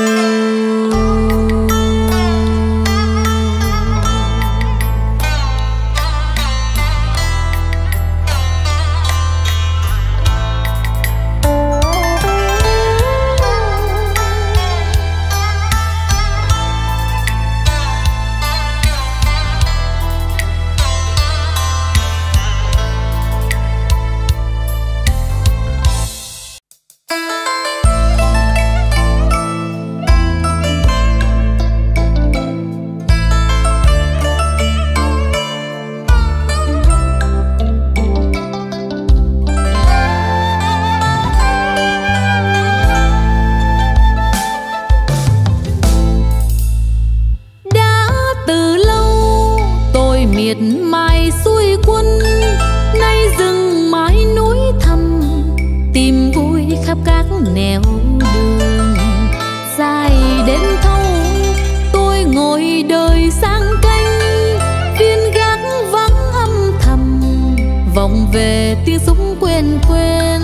Miệt mài xuôi quân, nay rừng mãi núi thẳm, tìm vui khắp các nẻo đường. Dài đến thâu tôi ngồi đời sang canh, viên gác vắng âm thầm, vọng về tiếng súng quen quen.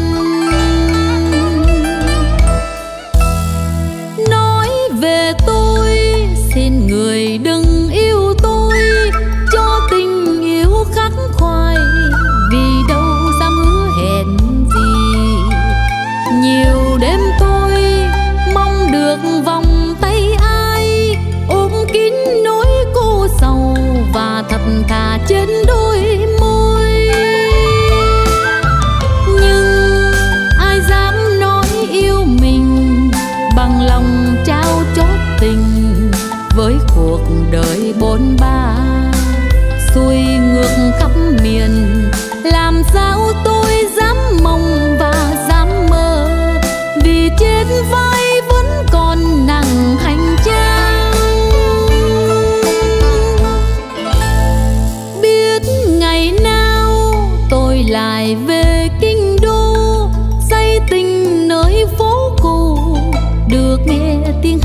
Nói về tôi xin người đừng yêu tôi, cho tình yêu khắc khoải, vì đâu dám hứa hẹn gì. Nhiều đêm tôi mong được vòng tay ai, ôm kín nỗi cô sầu và thật thà trên đôi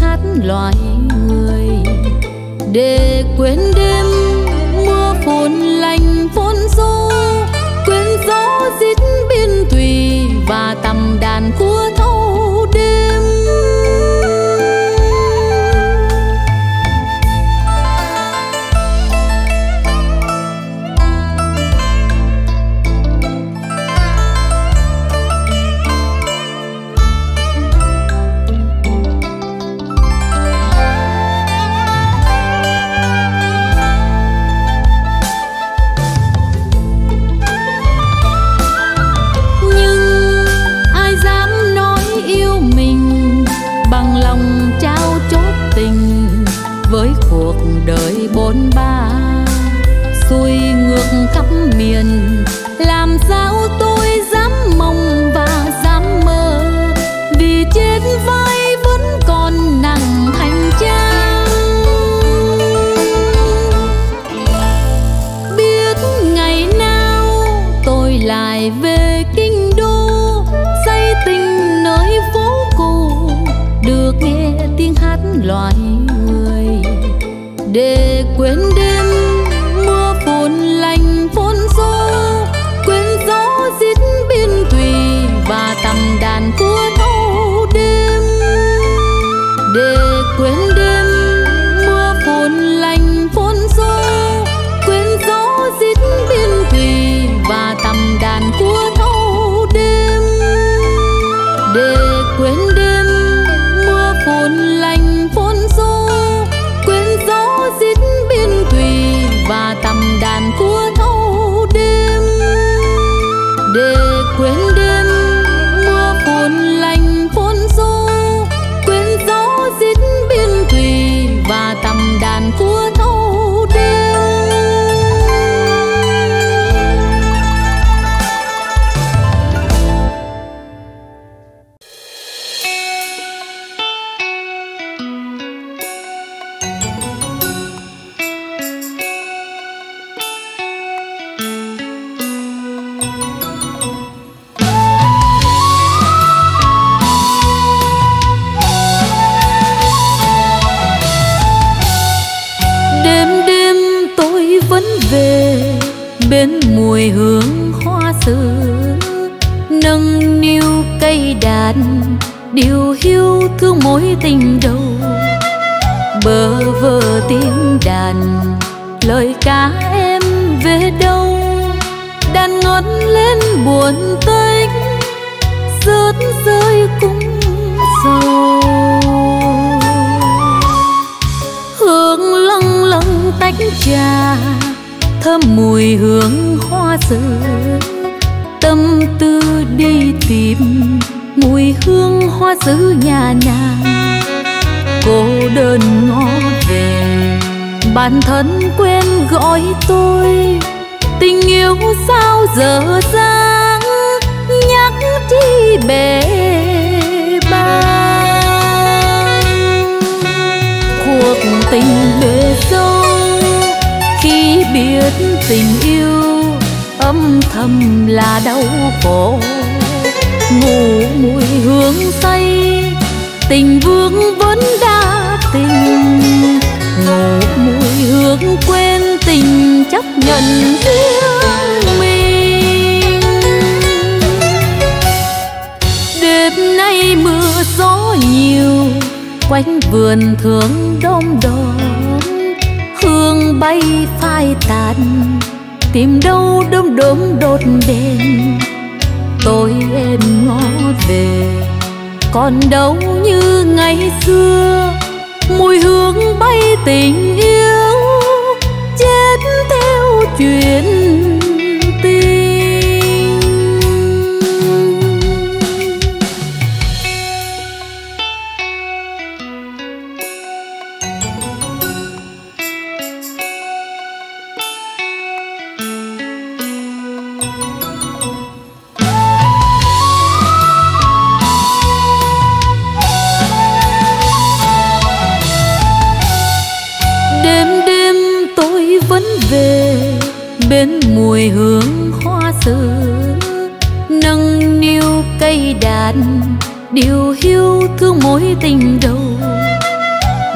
hát loài người. Để quên đêm mưa phùn lạnh phun xô, quên gió rít biên thùy và tầm đàn của thâu đêm. Với cuộc đời bôn ba xuôi ngược khắp miền, làm sao tôi dám mong và dám mơ, vì trên vai vẫn còn nặng hành trang. Biết ngày nào tôi lại về kinh đô, say tình nơi phố cũ, được nghe tiếng hát loài người. Để quên đêm mưa phùn lạnh phun xô, quên gió rít biên thùy và tầm đàn của thâu đêm. Để quên đêm mưa phùn lạnh phun xô, quên gió rít biên thùy và tầm đàn của thâu đêm. Để quên đêm mưa phùn lạnh phun xô, quên gió rít biên thùy và tầm đàn của thâu đêm. Để quên đêm mưa phùn lạnh phun xô, quên gió rít biên thùy và tầm đàn của thâu đêm. Bên mùi hương hoa sữa, nâng niu cây đàn, điều hiu thương mối tình đầu. Bơ vơ tiếng đàn, lời ca em về đâu, đàn ngân lên buồn tênh, rớt rơi cũng sầu. Hương lâng lâng tách trà, thơm mùi hương hoa sữa, tâm tư đi tìm mùi hương hoa sữa nhà nàng. Cô đơn ngó về, bản thân quên gọi tôi, tình yêu sao dở dang, nhắc chi bể bang. Cuộc tình bề dâu, khi biết tình yêu âm thầm là đau khổ. Ngủ mùi hương say, tình vương vẫn đa tình. Ngủ mùi hương quên tình, chấp nhận riêng mình. Đêm nay mưa gió nhiều, quanh vườn thương đom đóm. Hương bay phai tàn, tìm đâu đom đóm đốt đèn. Tôi em ngó về, còn đâu như ngày xưa. Mùi hương bay tình yêu, chết theo chuyện tình. Bên mùi hương hoa sữa, nâng niu cây đàn, điều hiu thương mối tình đầu.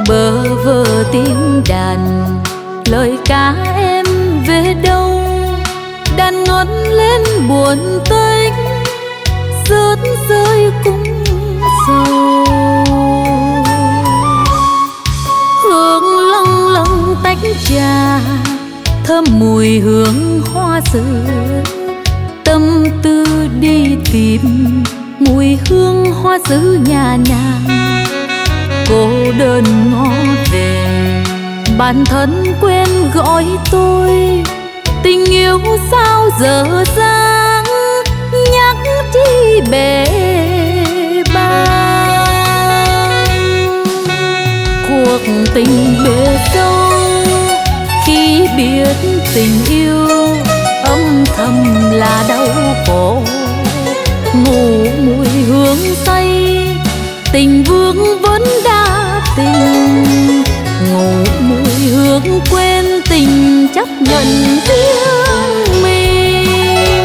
bơ vơ tiếng đàn, lời ca em về đâu? Đàn ngân lên buồn tênh, rớt rơi cũng sầu. Hương lâng lâng tách trà, thơm mùi hương hoa sữa. Tâm tư đi tìm mùi hương hoa sứ nhà nàng. Cô đơn ngó về, bản thân quên gọi tôi. Tình yêu sao dở dang, nhắc chi bể bang. Cuộc tình bể sâu, khi biết tình yêu âm thầm là đau khổ. Ngủ mùi hương say, tình vương vẫn đa tình. Ngủ mùi hương quên tình, chấp nhận riêng mình.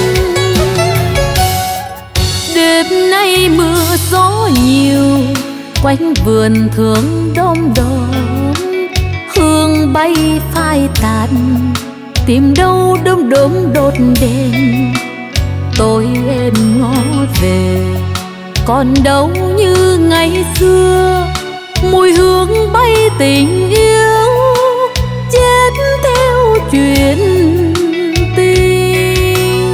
Đêm nay mưa gió nhiều, quanh vườn thương đom đóm. Hương bay phai tàn, tìm đâu đom đóm đốt đèn. Tôi em ngó về, còn đâu như ngày xưa. Mùi hương bay tình yêu, chết theo chuyện tình.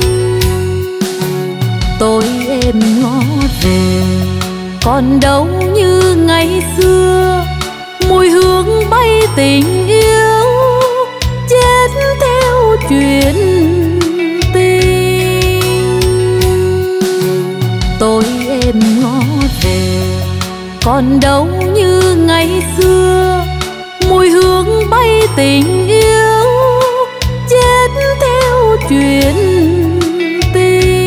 Tôi em ngó về, còn đâu như ngày xưa. Mùi hương bay tình yêu, chết theo chuyện tình. Tôi em ngó về, còn đâu như ngày xưa. Mùi hương bay tình yêu, chết theo chuyện tình.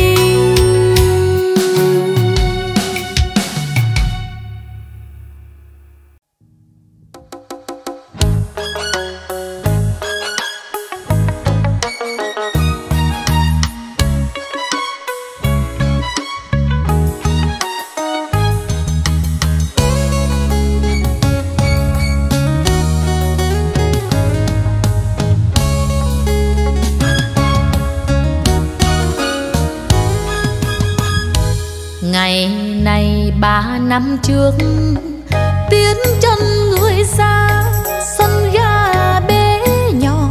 Ngày này ba năm trước, tiến chân người xa sân ga bé nhỏ.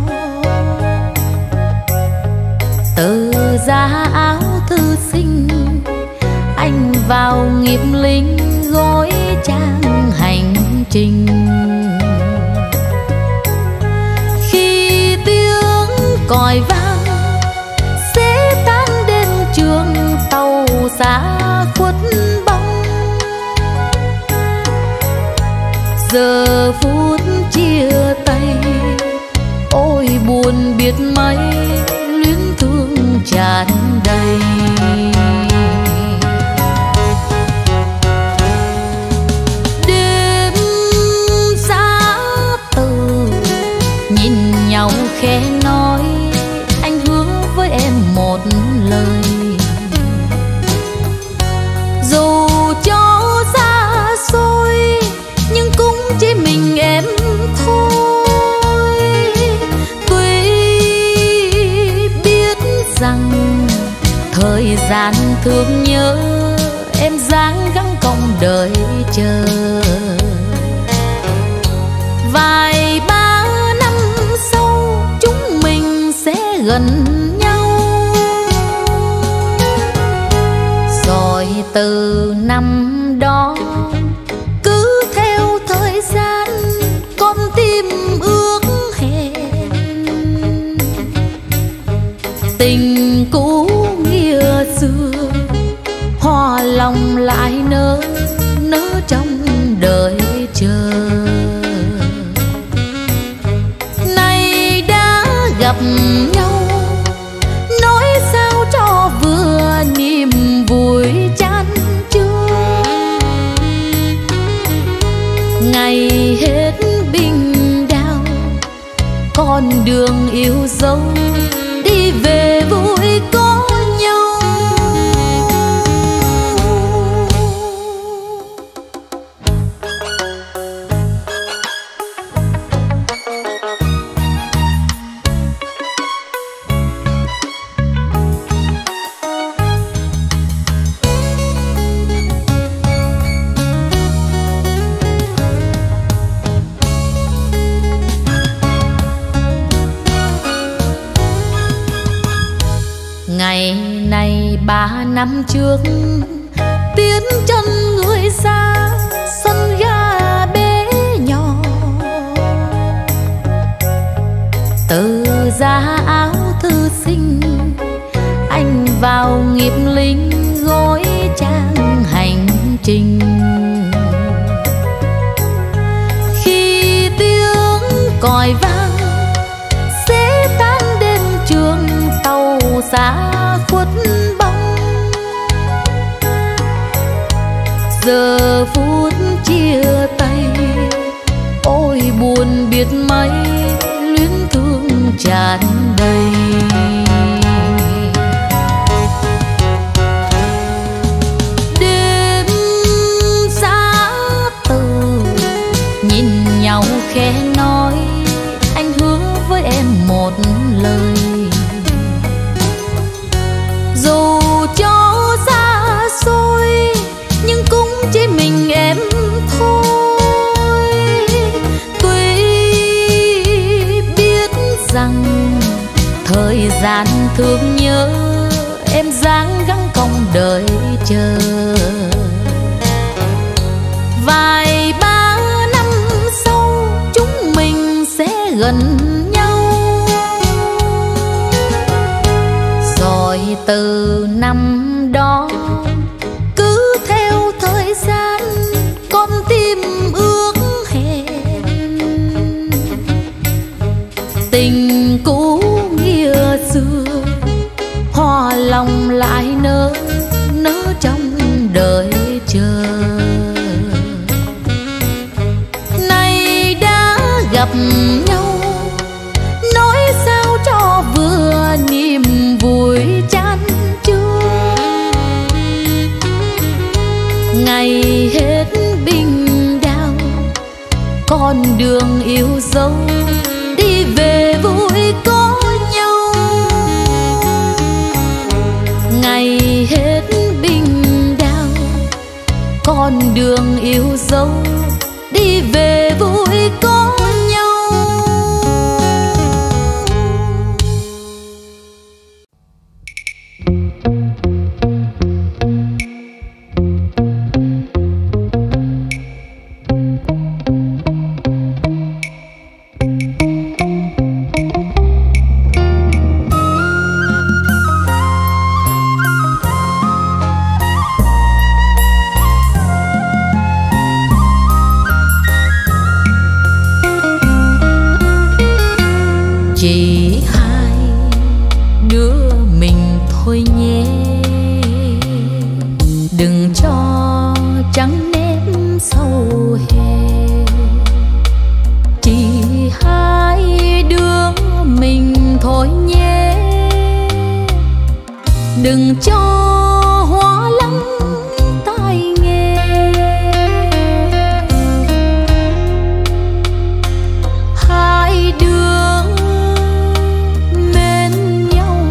Từ giá áo thư sinh, anh vào nghiệp lính gói trang hành trình. Khi tiếng còi vang sẽ tan đến trường tàu xa khuất bóng. Giờ phút chia tay, ôi buồn biết mấy, luyến thương tràn đầy. Đêm giá từ nhìn nhau khẽ nói, anh hứa với em một lời. Dù cho xa xôi, nhưng cũng chỉ mình em thôi. Tuy biết rằng thời gian thương nhớ, em dáng gắng công đợi chờ. Vài ba năm sau, chúng mình sẽ gần nhau. Rồi từ năm đó, cứ theo thời gian con tim ước hẹn. Tình cũ nghĩa xưa, hoa lòng lại nở, nở trong đời chờ. Nay đã gặp nhau, nói sao cho vừa niềm vui chan chứa. Ngày hết bình đao, con đường yêu dấu, đi về vui có nhau. ba năm trước tiến chân người xa sân ga bé nhỏ, từ giá áo thư sinh anh vào nghiệp lính gói trang hành trình. Khi tiếng còi vang sẽ tan đêm trường tàu xa khuất bóng, giờ phút chia tay ôi buồn biết mấy luyến thương tràn đầy. Đêm giá từ nhìn nhau khẽ nói anh hứa với em một lời, dù cho xa xôi nhưng cũng chỉ mình em thôi. Tuy biết rằng thời gian thương nhớ em dáng gắng công đợi chờ, vài ba năm sau chúng mình sẽ gần nhau. Rồi từ năm đó cứ theo thời gian con tim ước hẹn, tình cũ nghĩa xưa hoa lòng lại nở nở trong đời chờ. Nay đã gặp nhau nói sao cho vừa niềm vui chan chứa, ngày hết bình đau con đường yêu dấu đi về vui có nhau. Ngày hết bình đau con đường yêu dấu đi về vui có nhau. Chỉ hai đứa mình thôi nhé, đừng cho trắng nét sâu hè. Chỉ hai đứa mình thôi nhé, đừng cho hoa lắng tai nghe. Hai đứa mến nhau,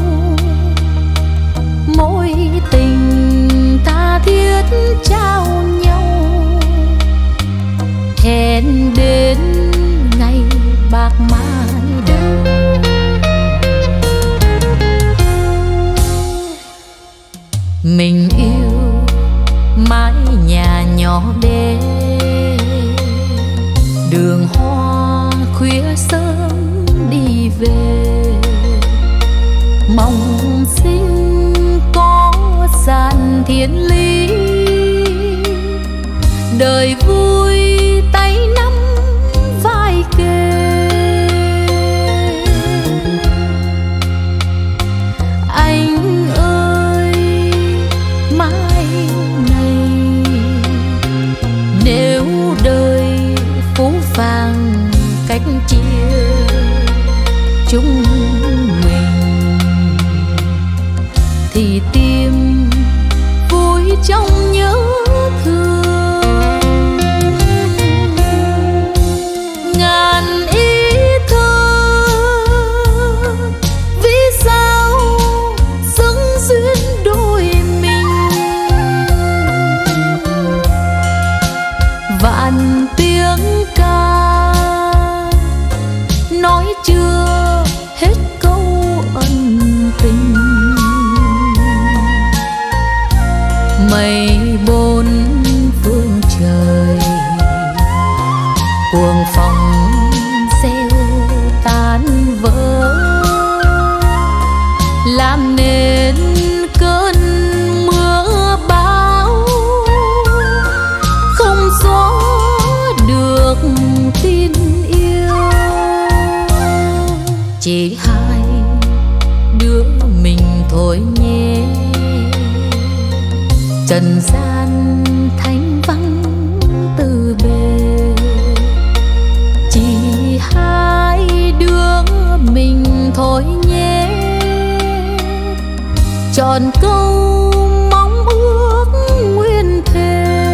mối tình tha thiết trao nhau, hẹn đến ngày bạc mái đầu. Mình yêu mái nhà nhỏ bé, đường hoa khuya sớm đi về, mong sinh có gian thiên lý, đời vui tay nắm vai kề. Anh ơi mai này nếu đời phũ phàng cách chia chúng mình, thì tim vui trong nhớ thương. Ngàn ý thơ vì sao xứng duyên đôi mình, vạn tiếng ca nói chưa hết câu ân tình. cuồng phong reo tan vỡ, làm nên cơn mưa bão, không gió được tin yêu. Chỉ hai đứa mình thôi nhé, trần gian thanh vắng từ bề. Chỉ hai đứa mình thôi nhé, tròn câu mong ước nguyên thề.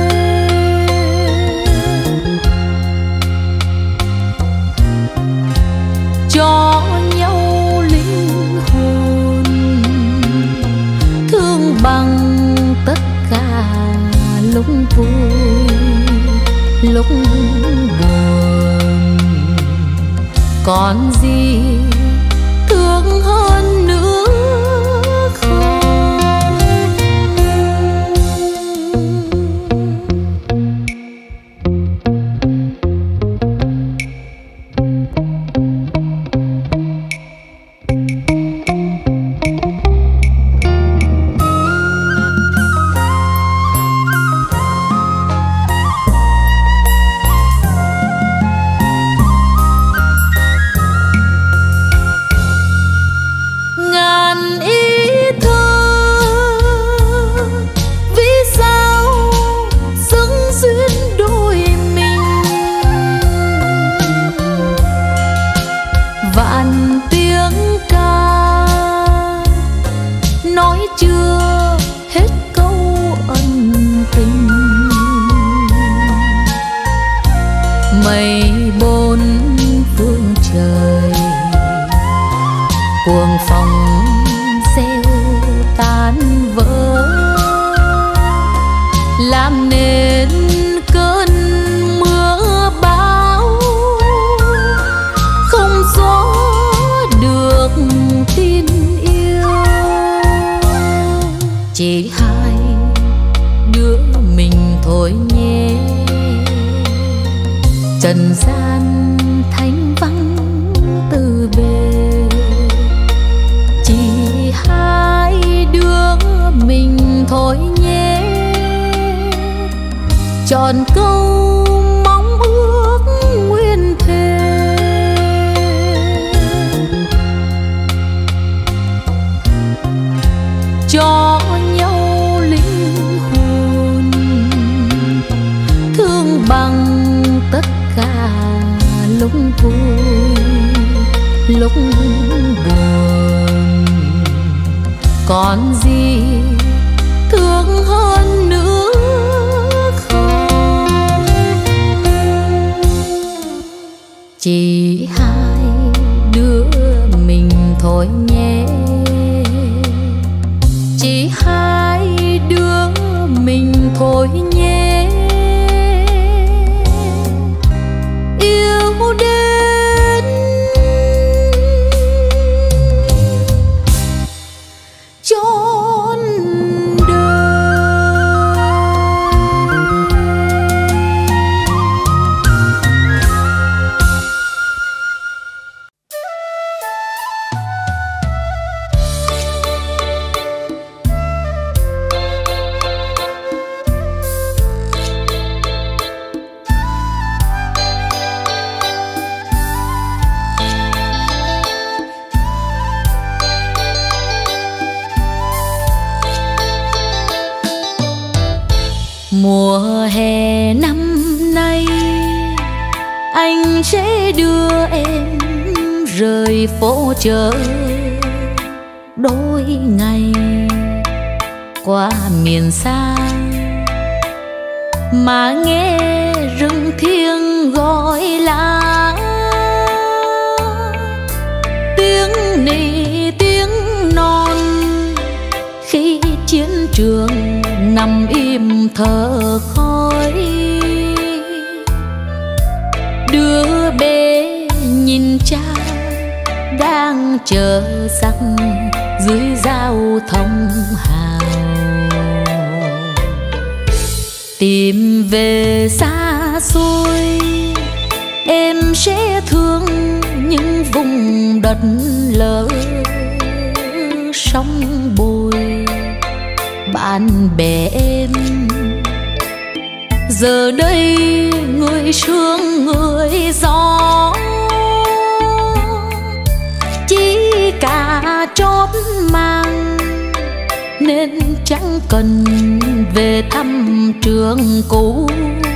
Cho nhau linh hồn, thương bằng tất cả lúc vui lúc buồn. Còn gì thương hơn nữa không? Mây bốn phương trời, cuồng phong reo tan vỡ, làm nên cơn mưa bão, không gió được tin yêu. Chỉ hai đứa mình thôi nhé, trần gian thanh vắng từ bề. Chỉ hai đứa mình thôi nhé, tròn câu mong ước nguyên thề. Cho nhau linh hồn, thương bằng tất cả lúc vui lúc buồn. Còn gì thương hơn nữa không? Chỉ hai đứa mình thôi nhé, chỉ hai đứa mình thôi nhé. Yêu đến chốn mùa hè năm nay, anh sẽ đưa em rời phố chợ đôi ngày, qua miền xa mà nghe rừng thiêng gọi lá. Tiếng nỉ tiếng non khi chiến trường nằm im thở khói. Đứa bé nhìn cha đang chờ sắc dưới giao thông hào, tìm về xa xôi em sẽ thương những vùng đất lỡ sóng bồi. Bạn bè em giờ đây người sương người gió, chỉ cả chót mang nên chẳng cần về thăm trường cũ.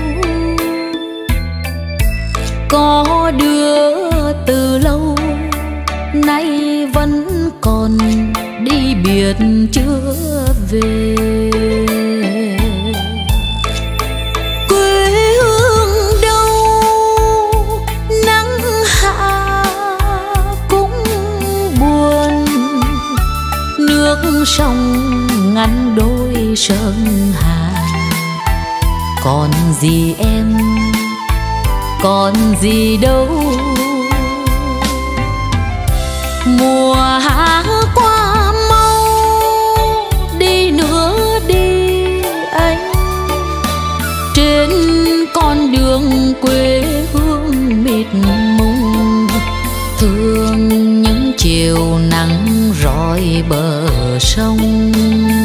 Có đứa từ lâu nay vẫn còn đi biệt chưa về. Quê hương đâu nắng hạ cũng buồn, nước sông ngăn đôi sơn hà. Còn gì em, còn gì đâu. Mùa hạ qua mau, đi nữa đi anh. Trên con đường quê hương mịt mùng, thương những chiều nắng rọi bờ sông.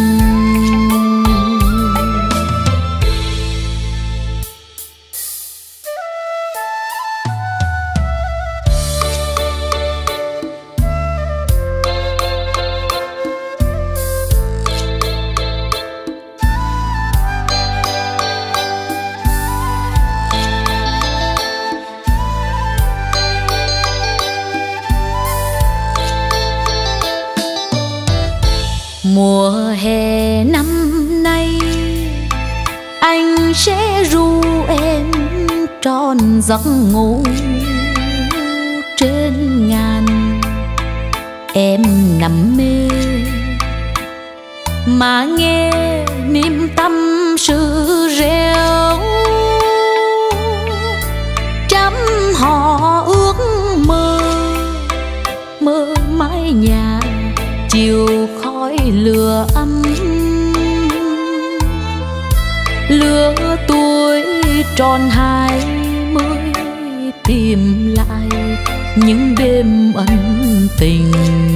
Mùa hè năm nay anh sẽ ru em tròn giấc ngủ trên ngàn. Em nằm mê mà nghe niềm tâm sự reo, trăm họ ước mơ mơ mái nhà chiều khói lửa ấm. Lứa tuổi tròn hai mươi tìm lại những đêm ân tình.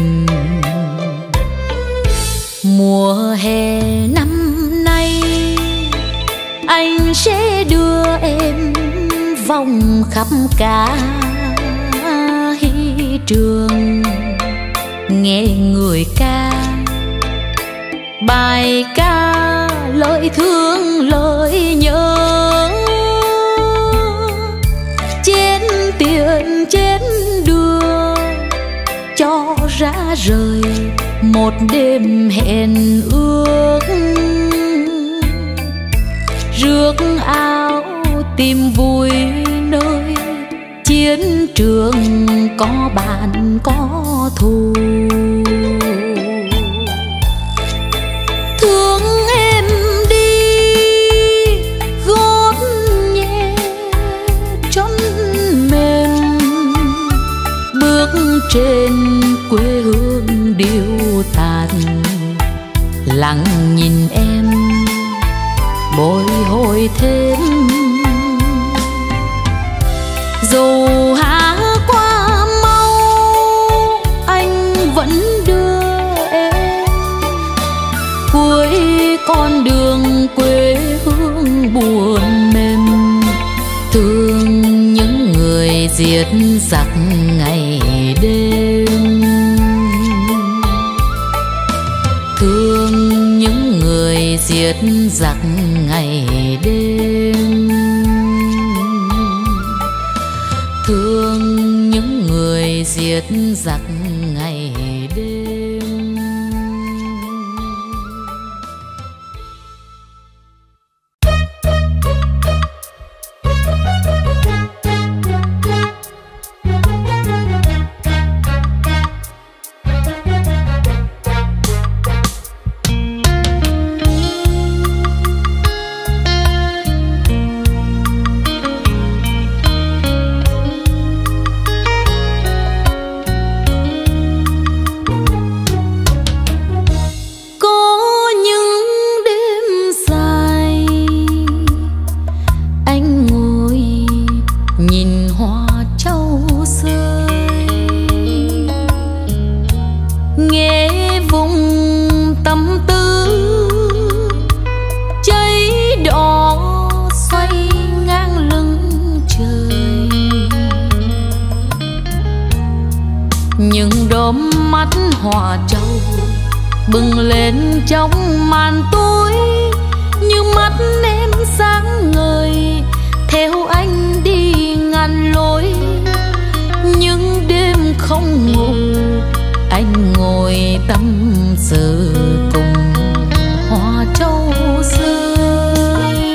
Mùa hè năm nay anh sẽ đưa em vòng khắp cả hy trường, nghe người ca bài ca lời thương lời nhớ. Chén tiền chén đưa cho ra rời một đêm hẹn ước. Rước áo tìm vui nơi chiến trường, có bạn có thù. Thương em đi gót nhẹ chân mềm, bước trên quê hương điêu tàn. Lặng nhìn em bồi hồi thêm, dù hạ qua mau anh vẫn đưa em cuối con đường quê hương buồn mềm. Thương những người diệt giặc ngày đêm, thương những người diệt giặc ngày đêm, thương những người diệt giặc ngày đêm. Nhìn hoa những đốm mắt hoa trầu bừng lên trong màn tối, như mắt em sáng ngời theo anh đi ngàn lối. Những đêm không ngủ anh ngồi tâm sự cùng hoa trầu rơi.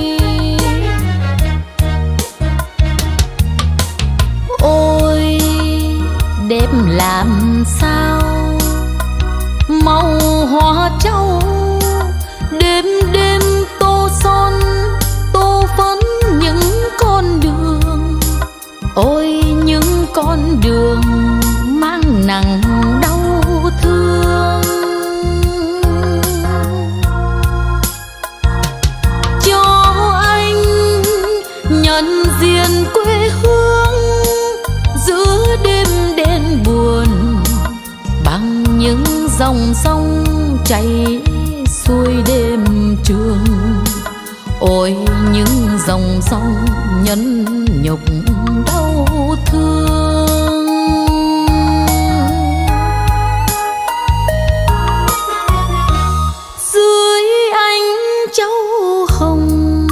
Ôi đẹp làm sao màu hoa trầu, đêm đêm tô son tô phấn những con đường. Ôi những con đường mang nặng đau thương, cho anh nhận diện quê hương giữa đêm đen buồn, bằng những dòng sông chảy xuôi đêm trường. Ôi những dòng sông nhẫn nhục đau thương. Dưới ánh châu hồng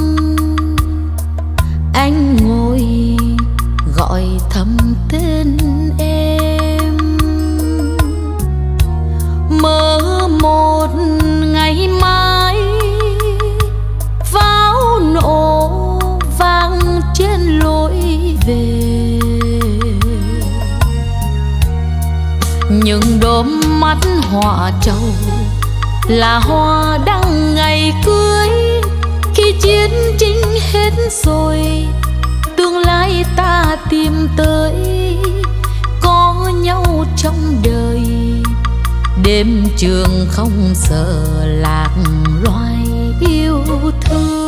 anh ngồi gọi thầm tên em, mơ một ngày mai pháo nổ vang trên lối về. Những đốm mắt hoa trầu là hoa đăng ngày cưới, khi chiến tranh hết rồi tương lai ta tìm tới, có nhau trong đời đêm trường không sợ lạc loài yêu thương.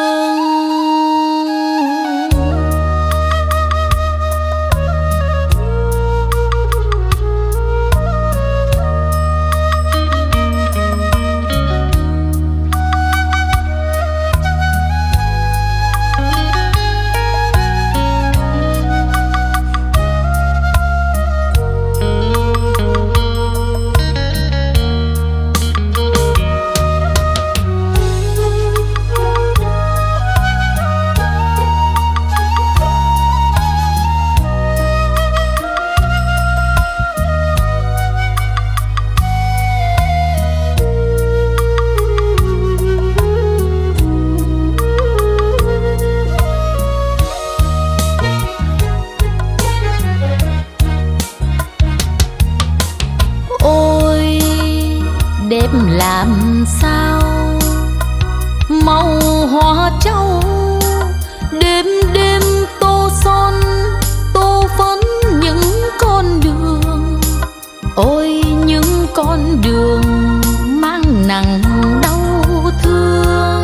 Đẹp làm sao màu hoa trầu, đêm đêm tô son tô phấn những con đường. Ôi những con đường mang nặng đau thương,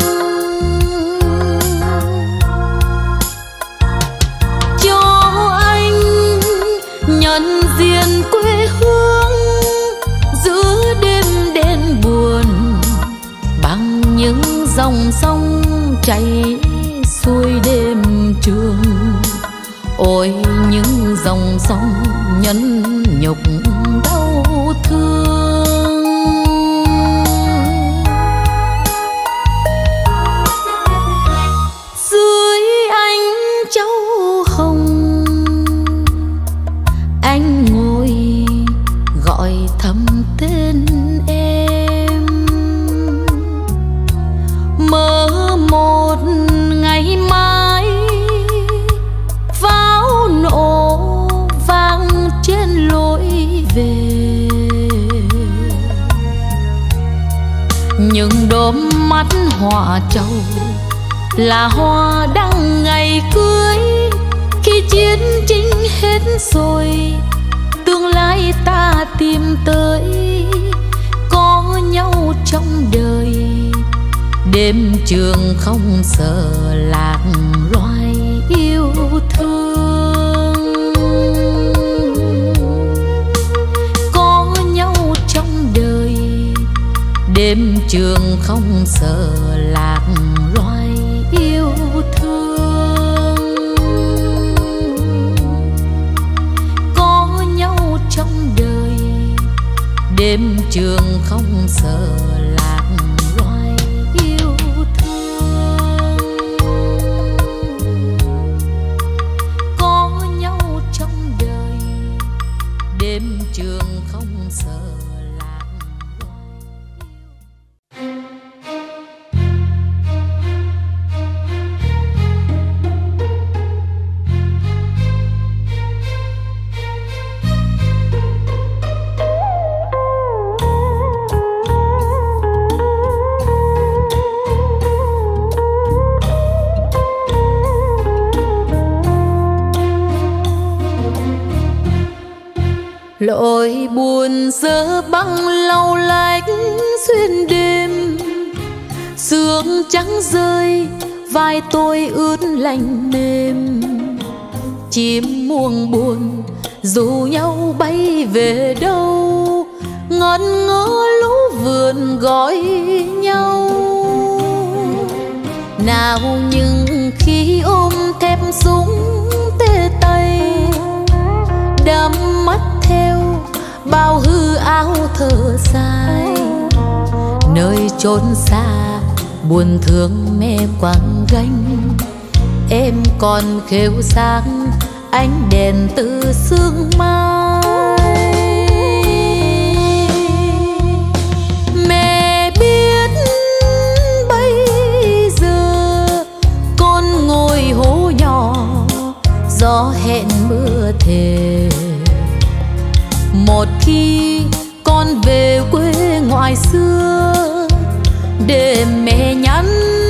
cho anh nhận diện quê hương giữa đêm đen buồn, bằng những dòng sông chảy xuôi đêm trường. Ôi những dòng sông nhẫn nhục đau thương. Dưới ánh châu hồng anh ngồi gọi thầm tên em, mơ một ngày mai pháo nổ vang trên lối về. Những đốm mắt hoa trầu là hoa đăng ngày cưới, khi chiến tranh hết rồi tương lai ta tìm tới, có nhau trong đời đêm trường không sợ lạc loài yêu thương. Có nhau trong đời đêm trường không sợ lạc loài yêu thương. Có nhau trong đêm trường không sợ lạc loài yêu thương. Có nhau trong đời, đêm trường không sợ lạc loài yêu. Lội buồn dơ băng lau lách xuyên đêm, sương trắng rơi vai tôi ướt lạnh mềm. Chim muông buồn rủ nhau bay về đâu, ngẩn ngơ lũ vườn gọi nhau. Nào những khi ôm thép súng tê tay, đắm mắt theo bao hư áo thở dài. Nơi chốn xa buồn thương mẹ quàng gánh, em còn khêu sáng ánh đèn từ sương mai. Mẹ biết bây giờ con ngồi hố nhỏ, gió hẹn mưa thề. Một khi con về quê ngoại xưa, để mẹ nhắn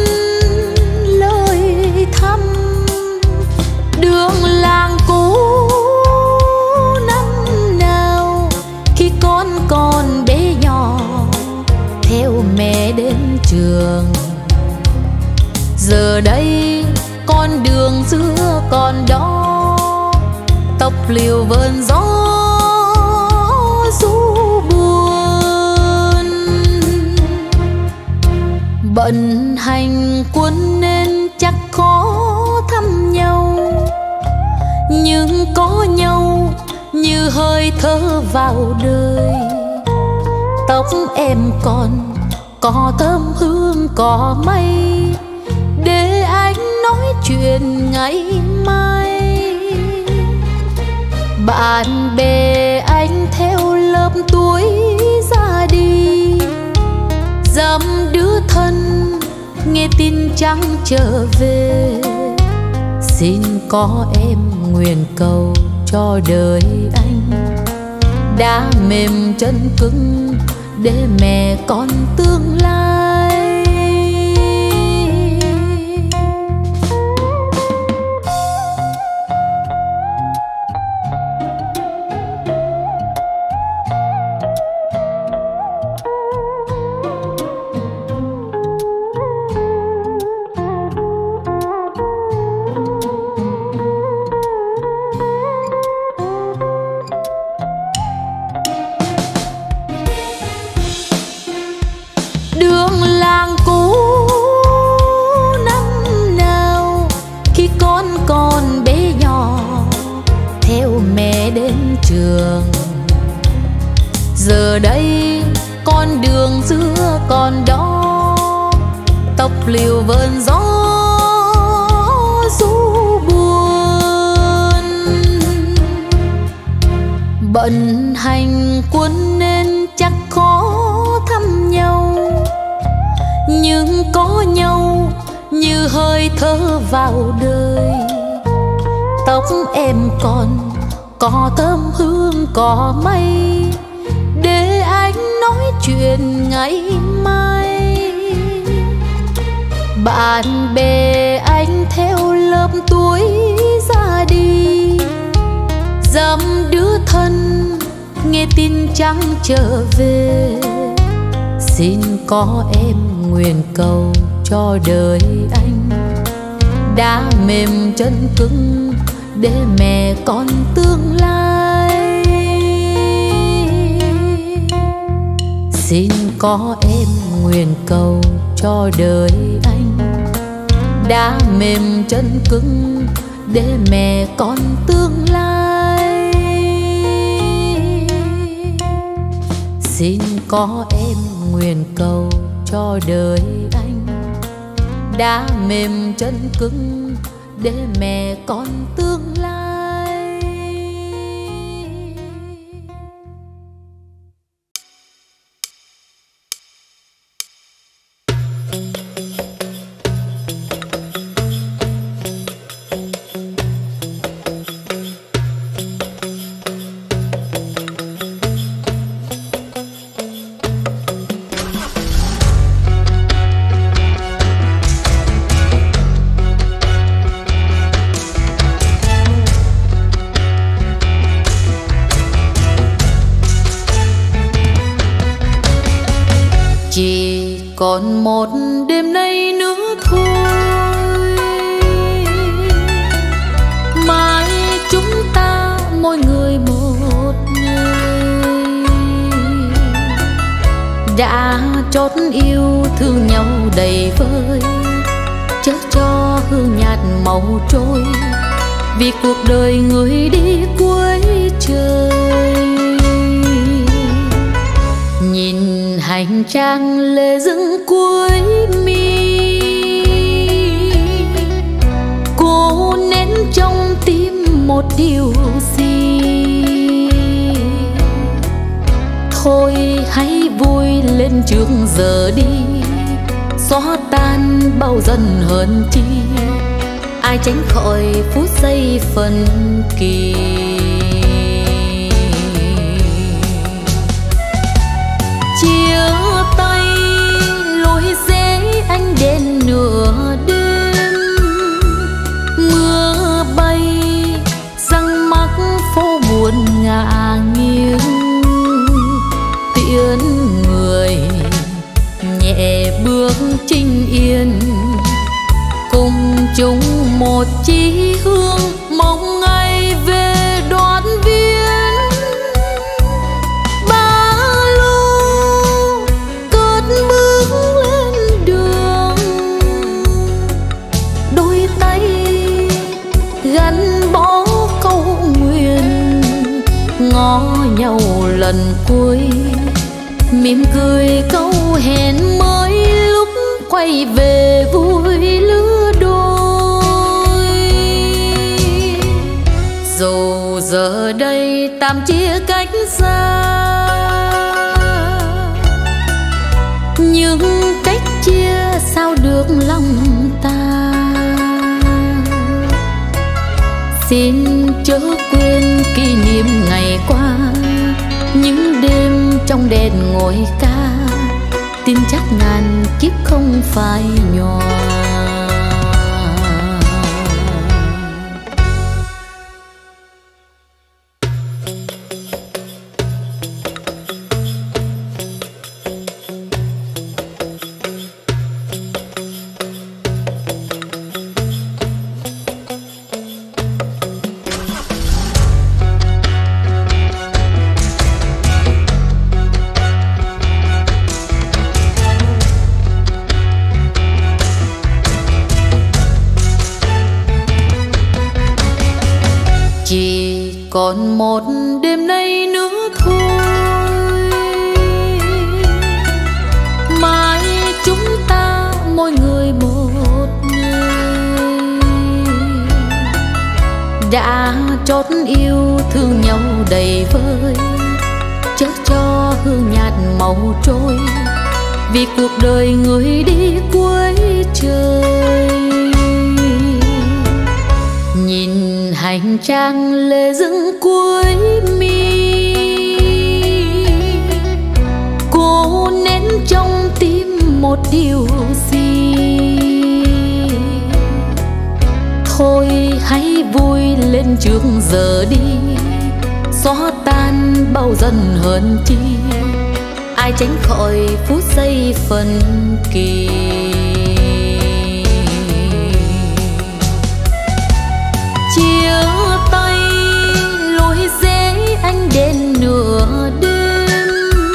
lời thăm. Đường làng cũ năm nào khi con còn bé nhỏ, theo mẹ đến trường. Giờ đây con đường xưa còn đó, tóc liều vơn gió buồn. Bận hành quân nên chắc khó thăm nhau, nhưng có nhau như hơi thở vào đời. Tóc em còn có thơm hương cỏ mây, để anh nói chuyện ngày mai. Bạn bè anh theo lớp tuổi ra đi, dăm đứa thân nghe tin chẳng trở về. Xin có em nguyện cầu cho đời anh, đã mềm chân cứng để mẹ con tương lai. Đường làng cũ năm nào khi con còn bé nhỏ, theo mẹ đến trường. Giờ đây con đường xưa còn đó, tóc liều vơn gió ru buồn. Bận hành quân nên chắc khó thăm nhau, nhưng có nhau như hơi thở vào đời. Tóc em còn có thơm hương cỏ mây, để anh nói chuyện ngày mai. Bạn bè anh theo lớp tuổi ra đi, dăm đứa thân nghe tin chẳng trở về. Xin có em nguyện cầu cho đời anh, đã mềm chân cứng để mẹ con tương lai. Xin có em nguyện cầu cho đời anh, đã mềm chân cứng để mẹ con tương lai. Xin có em nguyện cầu cho đời anh đã mềm chân cứng để mẹ con tương lai. Chỉ còn một đêm nay nữa thôi, mai chúng ta mỗi người một nơi, đã chót yêu thương nhau đầy vơi, chớ cho hương nhạt màu trôi, vì cuộc đời người đi cuối trời. Nhìn hành trang lệ dâng cuối mi, cô nén trong tim một điều gì. Thôi hãy vui lên trước giờ đi, xóa tan bao dần hờn chi, ai tránh khỏi phút giây phân kỳ. Chia tay lối dễ anh đến nửa đêm, mưa bay răng mắc phố buồn ngả nghiêng, tiễn người nhẹ bước chinh yên, cùng chung một chí hướng mong ngày về đoàn viên. Gắn bó câu nguyện ngó nhau lần cuối, mỉm cười câu hẹn mới lúc quay về vui lứa đôi. Dù giờ đây tạm chia cách xa, nhưng cách chia sao được lòng ta. Xin chớ quên kỷ niệm ngày qua, những đêm trong đèn ngồi ca, tin chắc ngàn kiếp không phải nhòa. Chỉ còn một đêm nay nữa thôi, mai chúng ta mỗi người một nơi, đã chót yêu thương nhau đầy vơi, chớ cho hương nhạt màu trôi, vì cuộc đời người đi cuối trời. Nhìn hành trang lệ dâng cuối mi, cô nén trong tim một điều gì. Thôi hãy vui lên trước giờ đi, xóa tan bao dần hờn chi, ai tránh khỏi phút giây phân kỳ. Chia tay lối dễ anh đến nửa đêm,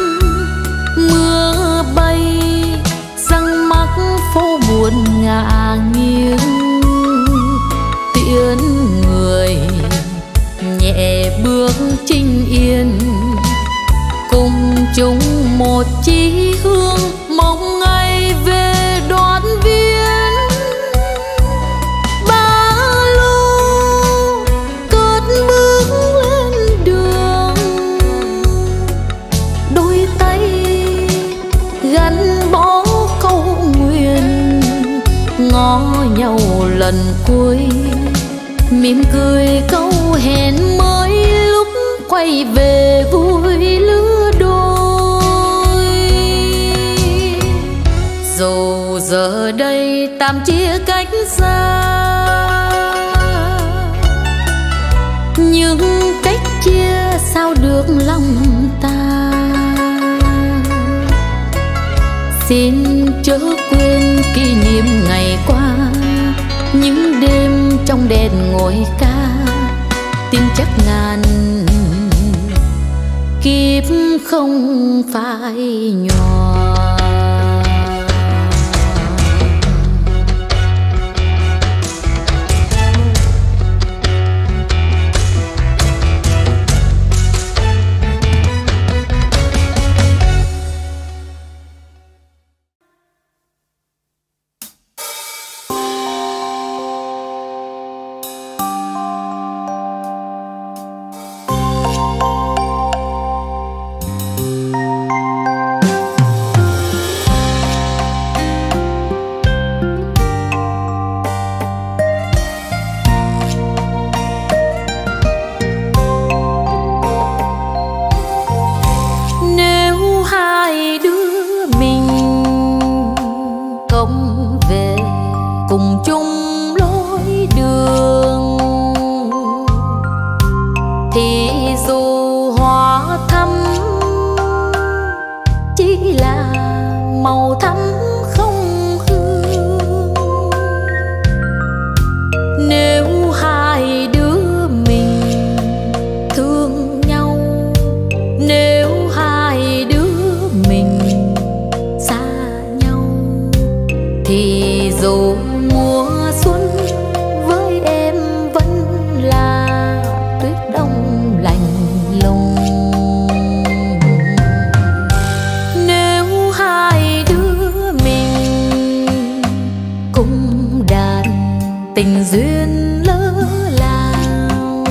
mưa bay răng mắc phố buồn ngả nghiêng, tiễn người nhẹ bước chinh yên, cùng cùng chung một chí hướng, mong ngày về đoàn viên. Ba lô cất bước lên đường, đôi tay gắn bó câu nguyện, ngó nhau lần cuối, mỉm cười câu hẹn mới lúc quay về vui lứa đôi. Dù giờ đây tạm chia cách xa, nhưng cách chia sao được lòng ta. Xin chớ quên kỷ niệm ngày qua, những đêm trong đèn ngồi ca, tin chắc ngàn kiếp không phải nhòa. Tình duyên lỡ làng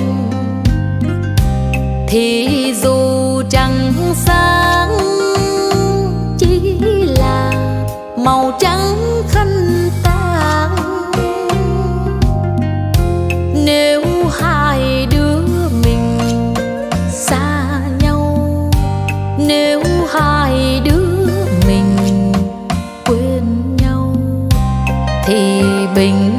thì dù trăng sáng, chỉ là màu trắng khăn tang. Nếu hai đứa mình xa nhau, nếu hai đứa mình quên nhau, thì bình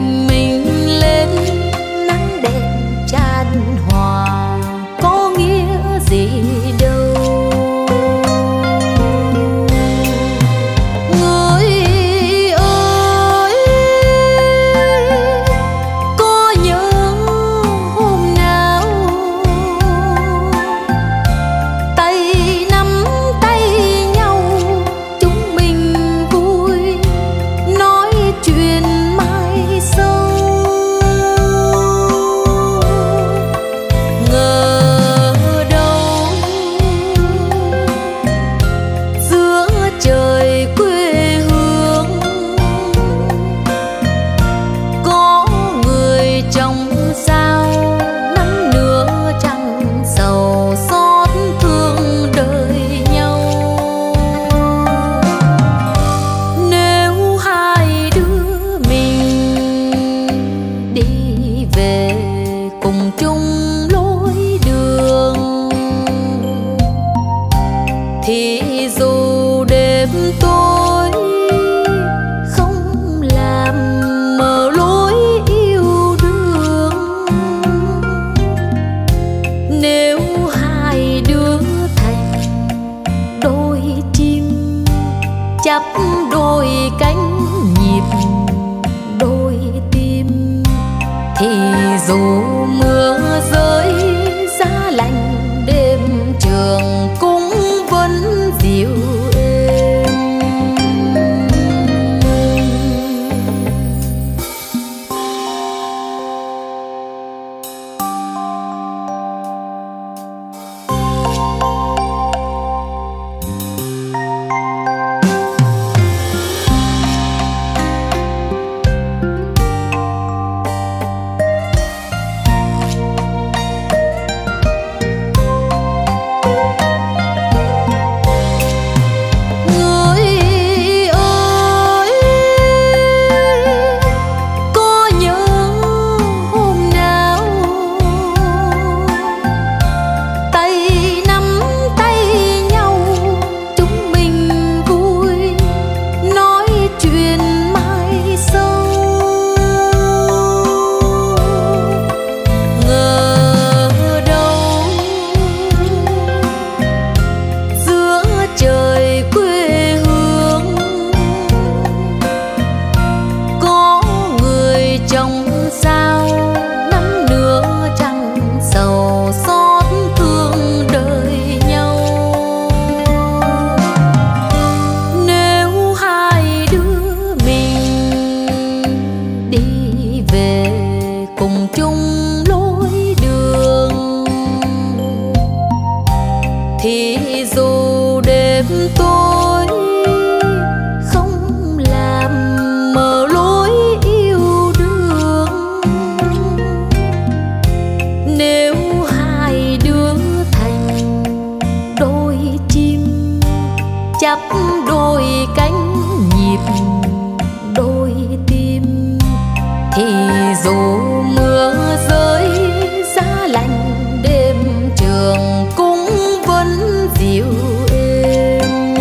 chắp đôi cánh nhịp đôi tim, thì dù mưa rơi giá lạnh đêm trường cũng vẫn dịu êm.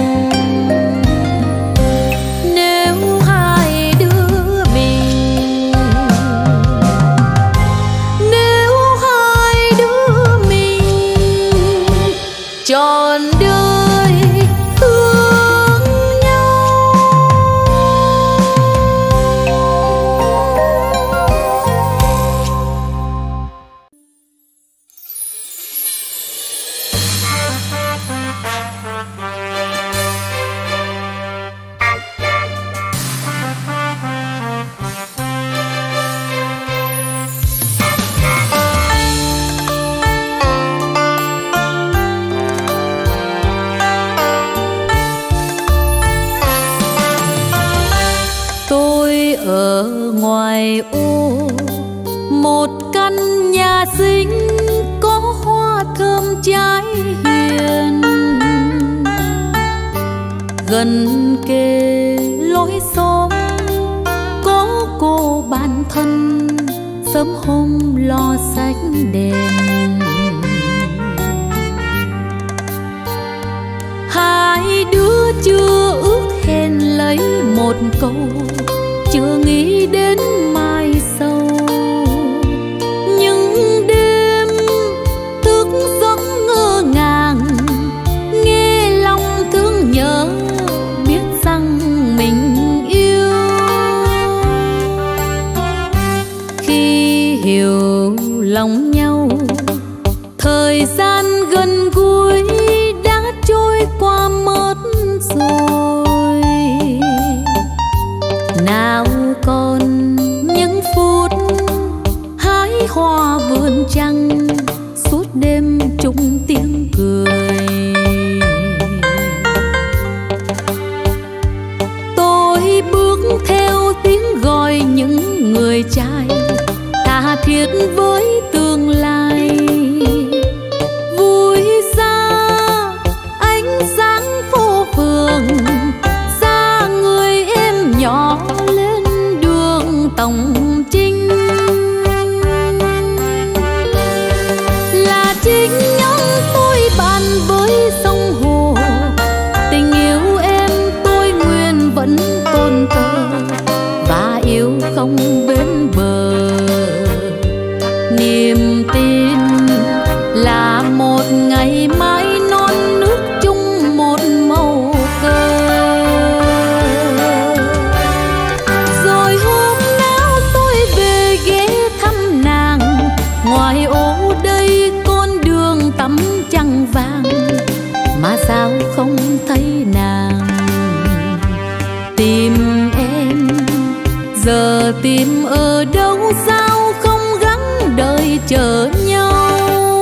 Nếu hai đứa mình, nếu hai đứa mình trọn đời thương nhau. Tôi ở ngoài ô một căn nhà xinh có hoa thơm trái hiền, gần kề lối xóm có cô bạn thân sớm hôm lo xách đèn. Hai đứa chưa ước hẹn lấy một câu, chưa nghĩ đến mai sau. Nhưng đêm thức giấc ngơ ngàng, nghe lòng thương nhớ biết rằng mình yêu. Khi hiểu lòng nhau, thời gian gần gũi đã trôi qua mất rồi. Nào còn những phút hái hoa vườn trăng, suốt đêm chung tiếng cười. Tôi bước theo tiếng gọi những người trai, tha thiết với tương lai. Vui ra ánh sáng phố phường, xa người em nhỏ lên đường tổng trinh. Là chính những tôi bàn với sông hồ, tình yêu em tôi nguyện vẫn tôn thờ và yêu không bến bờ. Niềm tin là một ngày mai non nước chung một màu cờ. Rồi hôm nào tôi về ghé thăm nàng, ngoài ô đây con đường tắm trăng vàng, mà sao không thấy nàng. Tìm em giờ tìm ở đâu, sao không gắng đời chờ nhau.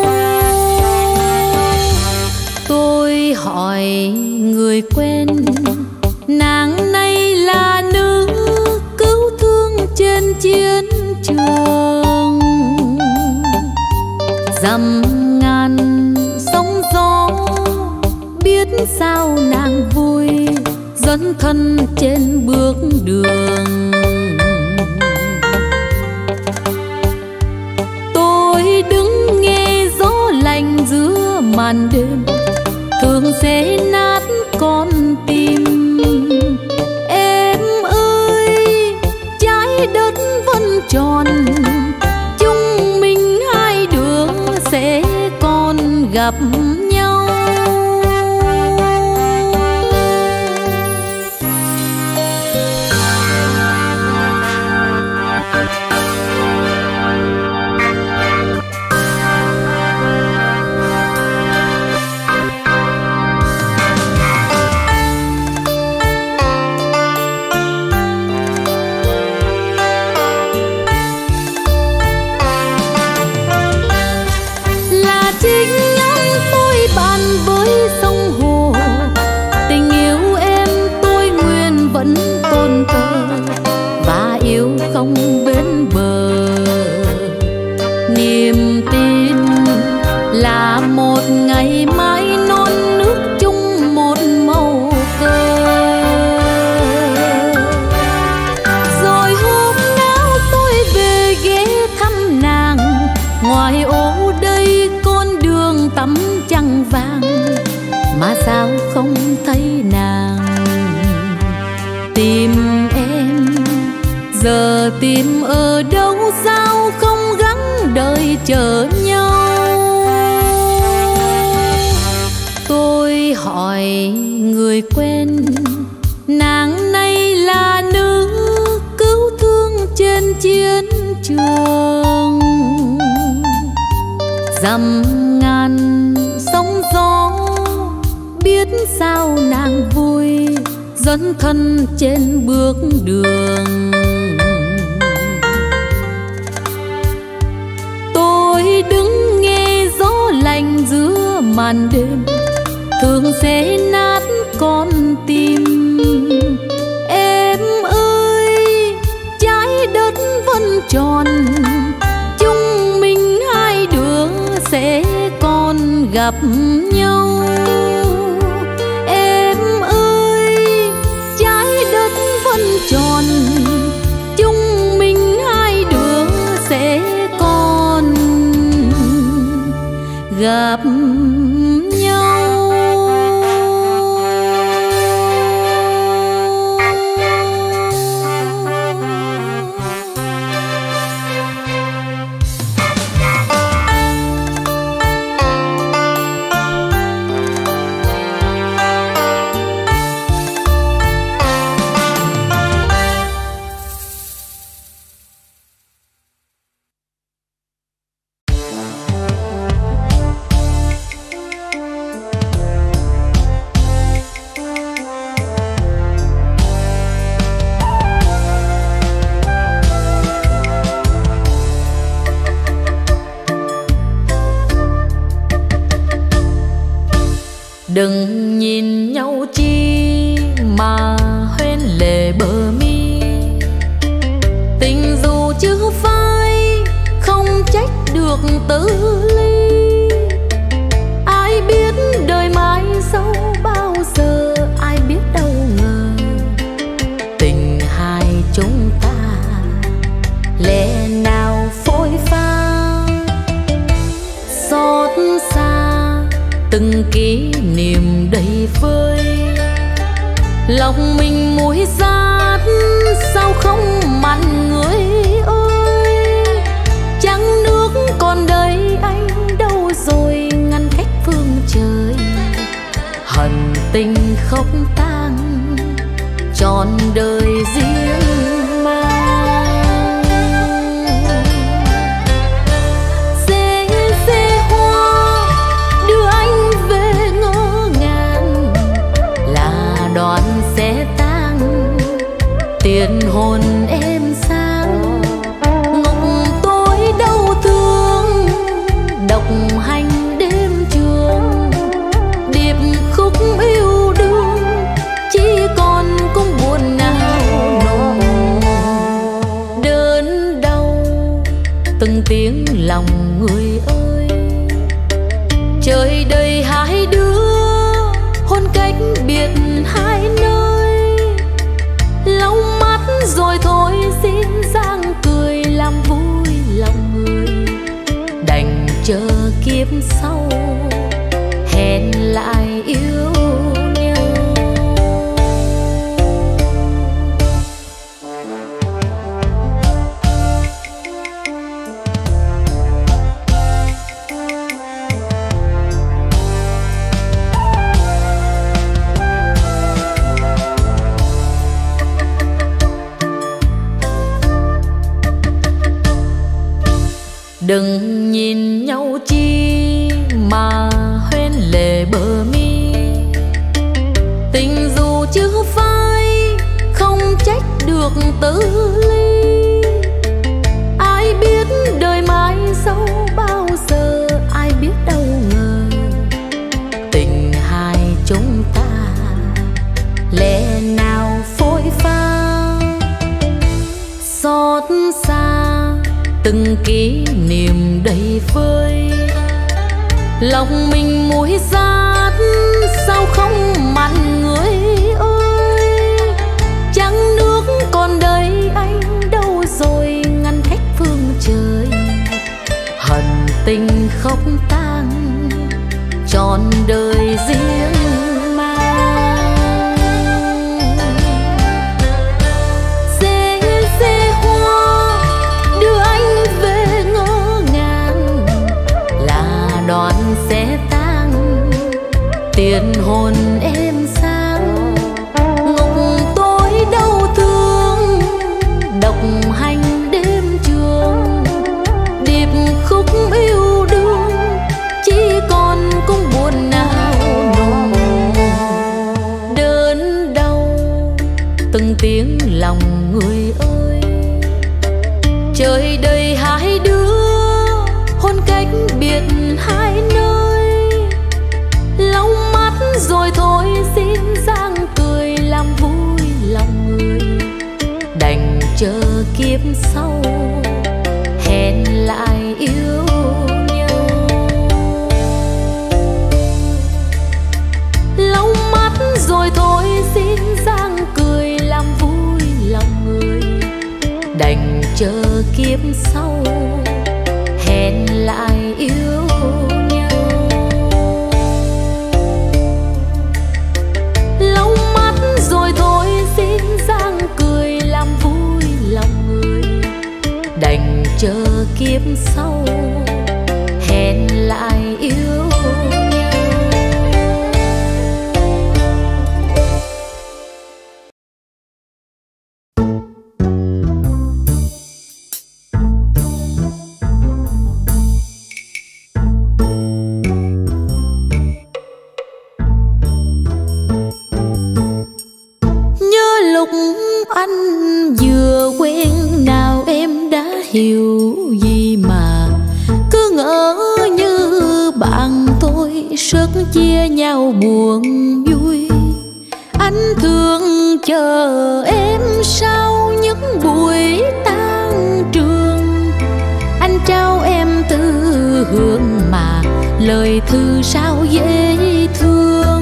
Tôi hỏi người quen, nàng này là nữ cứu thương trên chiến trường. Dầm ngàn sóng gió biết sao nàng vui, dẫn thân trên bước đường. Tôi đứng nghe gió lạnh giữa màn đêm, thường sẽ nát con tim. Em ơi trái đất vẫn tròn, chúng mình hai đứa sẽ còn gặp nhau. Là chính những tôi Ngoài ô đây con đường tắm trăng vàng, mà sao không thấy nàng. Tìm em giờ tìm ở đâu, sao không gắng đợi chờ nhau. Tôi hỏi người quen, nàng này là nữ cứu thương trên chiến trường. Dầm ngàn sóng gió, biết sao nàng vui dẫn thân trên bước đường. Tôi đứng nghe gió lạnh giữa màn đêm, thường sẽ nát con tim. Em ơi, trái đất vẫn tròn, chúng mình hai đứa sẽ còn gặp nhau. Em ơi, trái đất vẫn tròn, chúng mình hai đứa sẽ còn gặp nhau. Đừng nhìn nhau chi mà hoen lệ bờ mi, tình dù chưa phai không trách được tử ly. Ai biết đời mai sau bao giờ, ai biết đâu ngờ tình hai chúng ta lẽ nào phôi pha. Xót xa từng kỷ niệm đầy vơi, lòng mình muối rát sao không mặn người ơi. Trăng nước còn đây anh đâu rồi, ngăn cách phương trời. Hận tình khóc tang trọn đời riêng mang. Đoạn sẽ tan tiền hồn em sang, ngọc tôi đau thương độc hành đêm trường. Điệp khúc yêu đương chỉ còn cũng buồn nào nồng, đớn đau từng tiếng lòng người ơi. Trời đầy hai đứa hôn cách biệt hai nơi, lau mắt rồi thôi xin giang cười làm vui lòng người. Đành chờ kiếp sau hẹn lại yêu nhau. Đừng nhìn nhau chi mà hoen lệ bờ mi, tình dù chưa phai không trách được tử ly. Ai biết đời mai sau bao giờ, ai biết đâu ngờ tình hai chúng ta lẽ nào phôi pha. Xót xa từng kỷ niệm đầy vơi, lòng mình muối rát sao không mặn người ơi. Trăng nước còn đây anh đâu rồi, ngăn cách phương trời. Hận tình khóc tang trọn đời riêng mang. Dê dê hoa đưa anh về ngỡ ngàng, là đoàn xe tang tiền hồn em sang. Ngục tối đau thương độc hành đêm trường, điệp khúc yêu đương chỉ còn cung buồn nào nùng. Đớn đau từng tiếng lòng người ơi, trời đầy hai đứa hôn cách biệt hai nơi. Lau mắt rồi thôi xin giang cười làm vui lòng người, đành chờ kiếp sau hẹn lại yêu nhau. Lau mắt rồi thôi xin giang cười làm vui lòng người, đành chờ kiếp sau hẹn lại yêu nhau. Lau mắt rồi thôi xin giang cười làm vui lòng người, đành chờ kiếp sau hẹn lại yêu nhau. Nhớ lúc anh vừa quen nào em đã hiểu gì mà cứ ngỡ như bạn tôi rất chia nhau buồn vui. Anh thương chờ em sau những buổi tan trường, anh trao em tư hương mà lời thư sao dễ thương.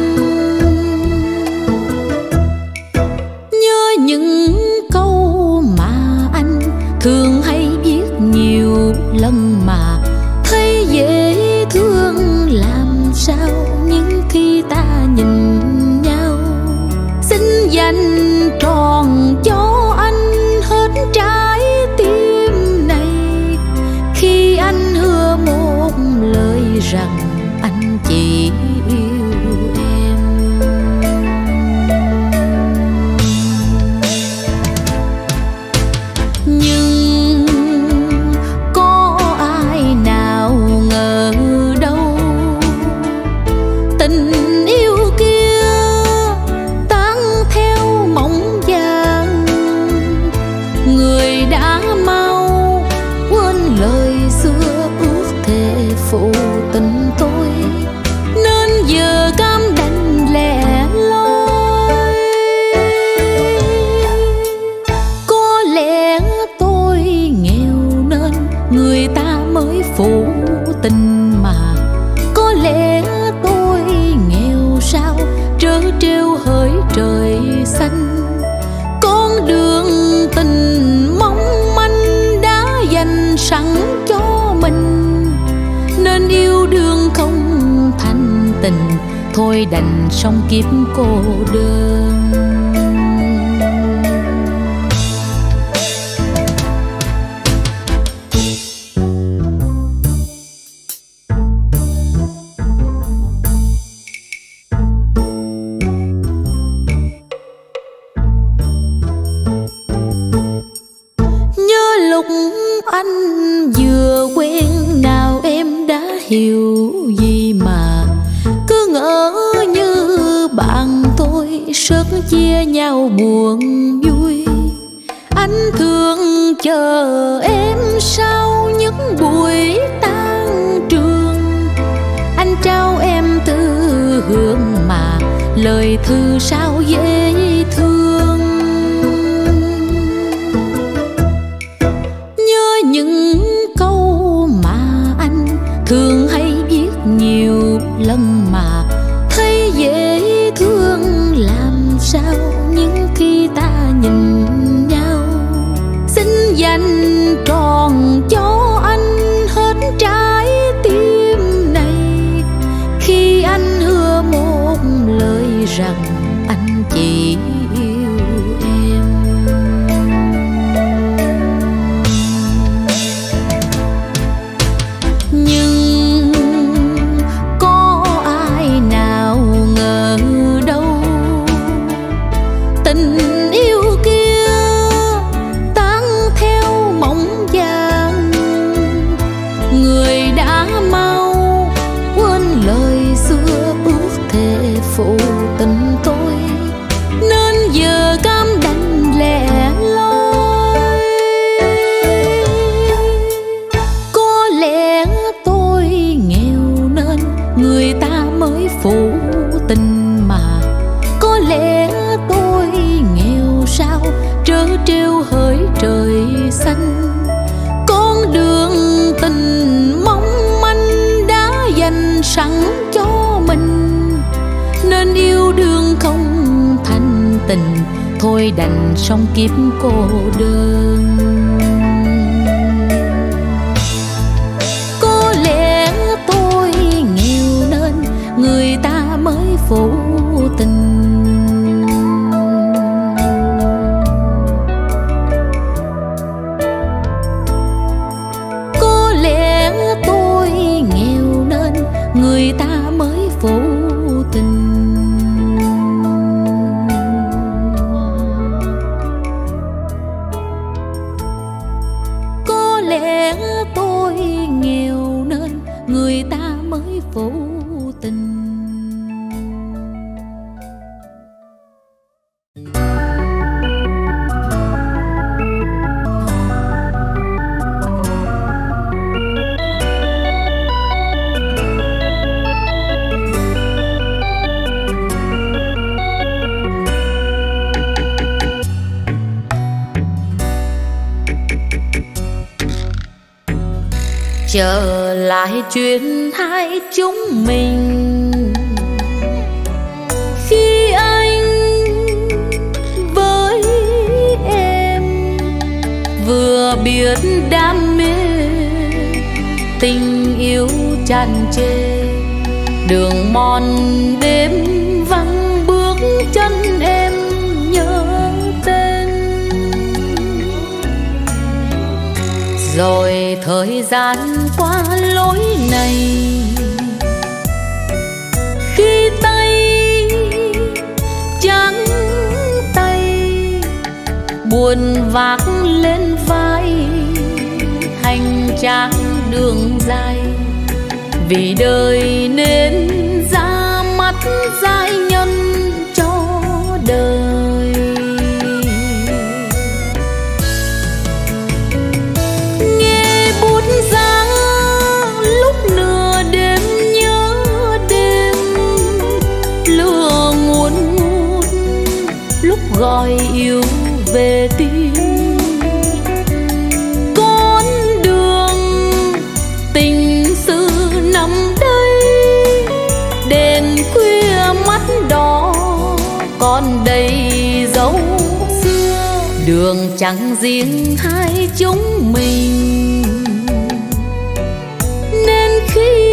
Nhớ những câu mà anh thường hay viết nhiều lần mà thấy dễ thương làm sao những khi ta nhìn nhau. Xin dành tròn cho anh hết trái tim này, khi anh hứa một lời rằng anh chỉ yêu em. Nhưng có ai nào ngờ đâu tình yêu kia tan theo mộng vàng. Người đã mau quên lời xưa ước thề phụ tình tôi, nên giờ cam đành lẻ loi. Có lẽ tôi nghèo nên người ta mới phụ tình mà, có lẽ tôi nghèo sao trớ trêu hỡi trời xanh. Con đường tình mong manh đã dành sẵn cho mình, nên yêu đương không thành tình thôi đành sống kiếp cô đơn. Nhớ lúc anh vừa quen nào em đã hiểu gì mà cứ ngỡ như bạn tôi rất chia nhau buồn vui. Anh thương chờ em sau những buổi tan trường, anh trao em tư hương mà lời thư sao dễ thương. Nhớ những câu mà anh thường hay viết nhiều lần mà thấy dễ thương làm sao những khi ta nhìn nhau. Xin dành tròn cho anh hết trái rằng anh chỉ yêu em. Nhưng có ai nào ngờ đâu tình yêu kia tan theo mộng vàng. Người đã mau quên lời xưa ước thề phụ tình tôi, nên giờ cam đành lẻ loi. Có lẽ tôi nghèo nên người ta mới phụ tình mà. Có lẽ tôi nghèo sao trớ trêu hỡi trời xanh. Con đường tình mong manh đã dành sẵn cho mình, nên yêu đương không thành tình, thôi đành sống kiếp cô đơn. Có lẽ tôi nghèo nên người ta mới phụ tình. Có lẽ tôi nghèo nên người ta mới phụ tình. Có lẽ tôi nghèo nên người ta mới phụ tình. Trở lại chuyện hai chúng mình, khi anh với em vừa biết đam mê, tình yêu tràn trề, đường mòn đêm vắng bước chân em nhớ tên. Rồi thời gian qua lối này, khi tay trắng tay buồn vác lên vai, hành trang đường dài vì đời nên ra mắt giai nhân cho đời. Nghe bút giá lúc nửa đêm nhớ đêm, lửa ngùn ngút lúc gọi yêu về tim. Con đường tình sự nằm đây, đèn khuya mắt đỏ còn đầy dấu xưa. Đường chẳng riêng hai chúng mình, nên khi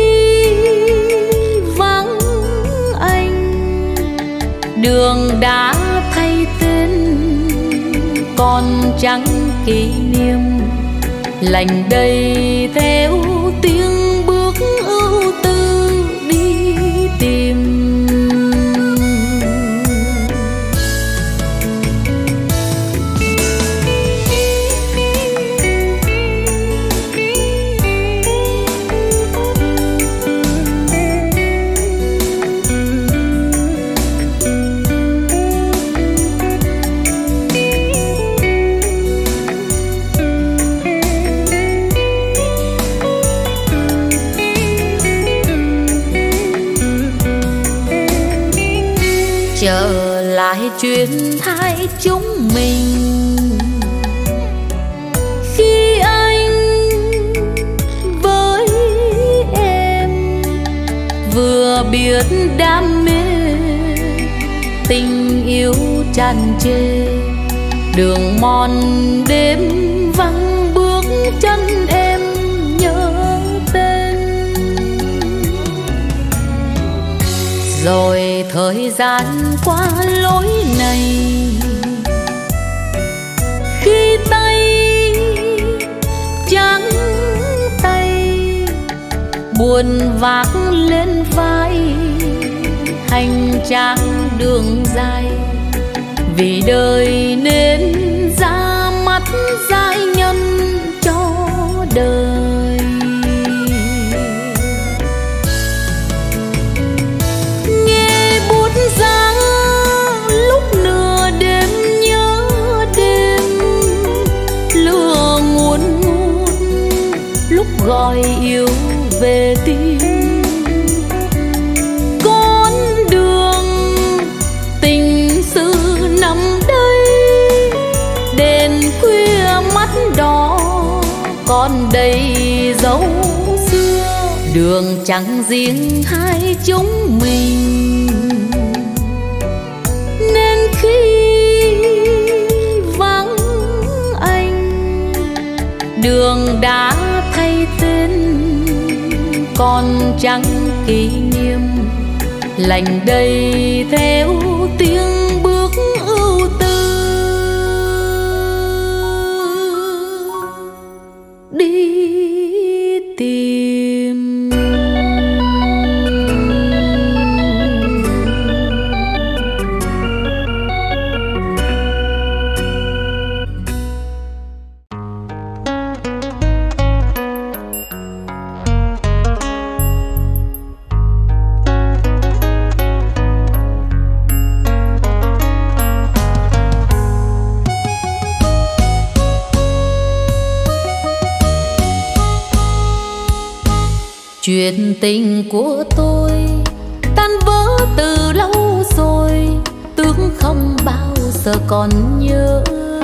vắng anh, đường đã thay tên còn chẳng kỷ niệm. Lành đây theo tiếng bước ưu tư đi tìm. Trở lại chuyện hai chúng mình, khi anh với em vừa biết đam mê, tình yêu tràn trề, đường mòn đêm vắng bước chân em nhớ tên. Rồi thời gian qua lối này, khi tay trắng tay buồn vác lên vai hành trang đường dài, vì đời nên ra mắt giai nhân cho đời. Nghe bút giá lúc nửa đêm nhớ đêm, lửa nguồn ngút lúc gọi yêu về tim. Con đường tình sự nằm đây, đèn khuya mắt đỏ còn đầy dấu xưa. Đường chẳng riêng hai chúng mình, nên khi vắng anh, đường đã thay tên còn chẳng kỷ niệm. Lành đây theo tiếng bước ưu tư đi tìm. Chuyện tình của tôi tan vỡ từ lâu rồi, tướng không bao giờ còn nhớ.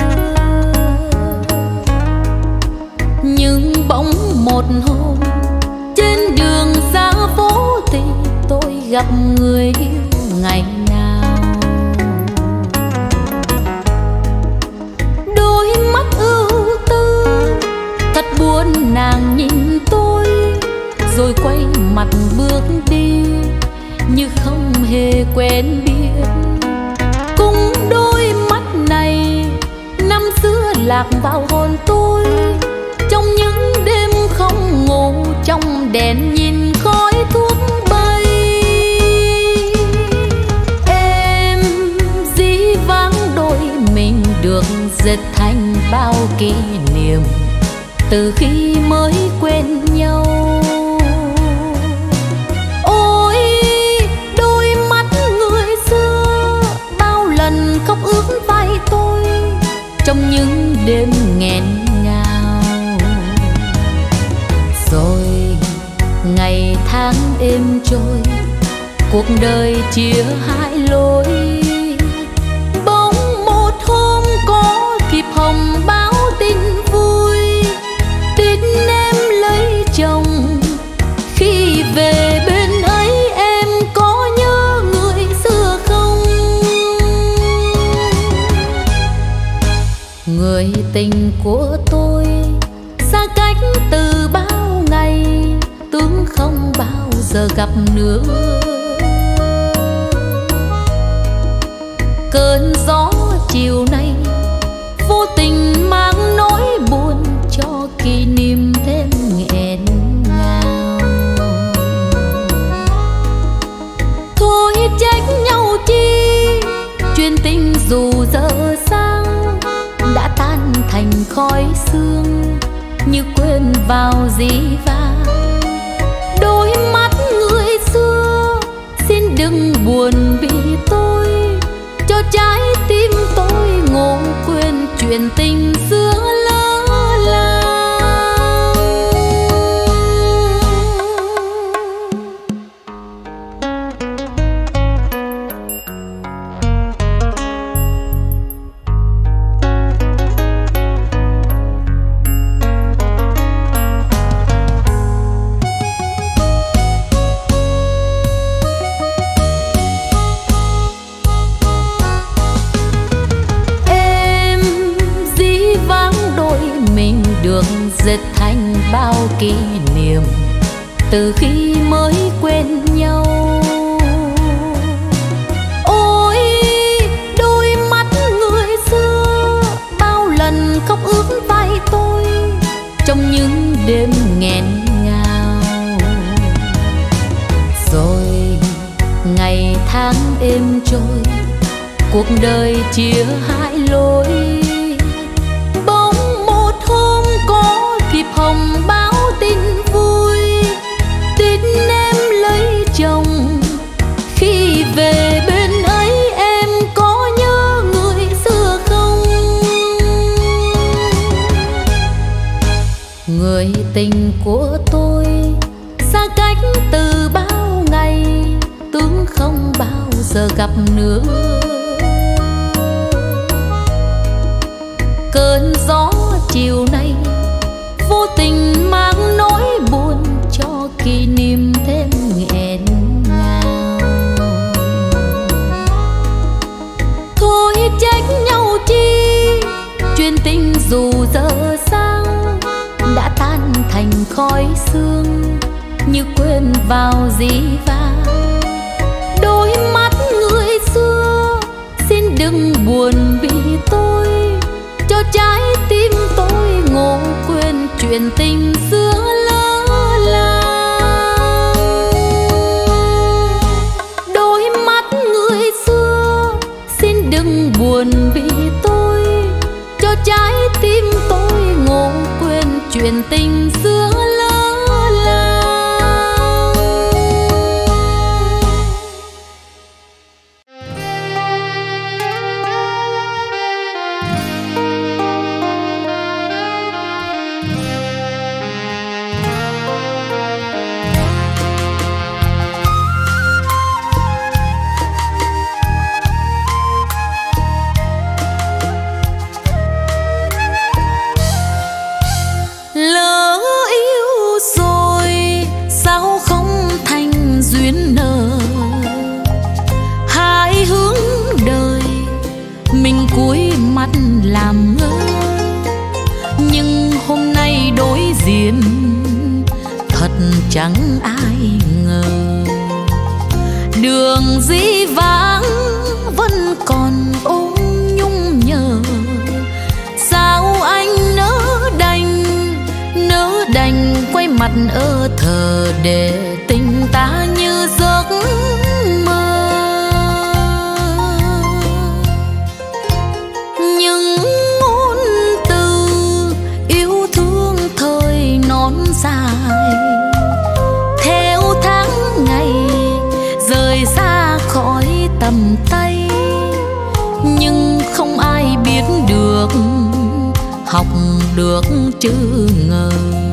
Nhưng bỗng một hôm trên đường xa phố thì tôi gặp người yêu ngày nào. Đôi mắt ưu tư thật buồn, nàng nhìn tôi rồi quay mặt bước đi như không hề quen biết. Cùng đôi mắt này năm xưa lạc vào hồn tôi, trong những đêm không ngủ, trong đèn nhìn khói thuốc bay. Em dĩ vãng đôi mình được dệt thành bao kỷ niệm từ khi mới quen nhau. Khóc ướt vai tôi trong những đêm nghẹn ngào. Rồi ngày tháng êm trôi, cuộc đời chia hai lối. Bỗng một hôm có kịp hồng báo tin vui, tin em lấy chồng. Khi về bên ấy em có nhớ người xưa không? Người tình của tôi xa cách từ bao ngày, tướng không bao giờ gặp nữa. Cơn gió chiều nay vô tình mang nỗi buồn cho kỷ niệm thêm nghẹn ngào. Thôi trách nhau chi, chuyện tình dù dở sang đã tan thành khói sương như quên vào dĩ vãng. Đôi mắt người xưa xin đừng buồn vì tôi, cho trái tim tôi ngủ quên chuyện tình xưa lỡ làng. Được dệt thành bao kỷ niệm từ khi mới quen nhau. đêm nghẹn ngào. Rồi ngày tháng êm trôi, cuộc đời chia hai lối. Bỗng một hôm có thiệp hồng báo tin vui, tin em lấy chồng. Khi về bên ấy em có nhớ người xưa không? Người tình của tôi xa cách từ bao ngày, tưởng không bao giờ gặp nữa. Cơn gió chiều nay vô tình mang nỗi buồn cho kỷ niệm thêm nghẹn ngào. Thôi trách nhau chi, chuyện tình dù giờ sang đã tan thành khói sương, như quên vào dĩ vãng. Đôi mắt người xưa xin đừng buồn vì tôi, cho trái tim tôi ngộ quên chuyện tình xưa lỡ làng. Đôi mắt người xưa xin đừng buồn vì tôi, cho trái tim tôi ngộ quên chuyện tình xưa lỡ làng. Cúi mắt làm ngơ, nhưng hôm nay đối diện thật chẳng ai ngờ. Đường dĩ vãng vẫn còn ôm nhung nhớ, sao anh nỡ đành nỡ đành quay mặt ơ thờ để tình ta như giấc mơ. Dài theo tháng ngày rời xa khỏi tầm tay, nhưng không ai biết được học được chữ ngờ.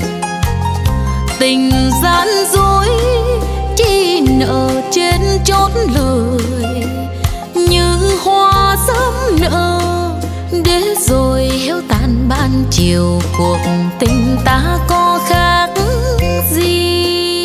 Tình gian dối chỉ nở trên chốt lời, như hoa sớm nở để rồi héo tàn ban chiều. Cuộc tình ta có khác gì?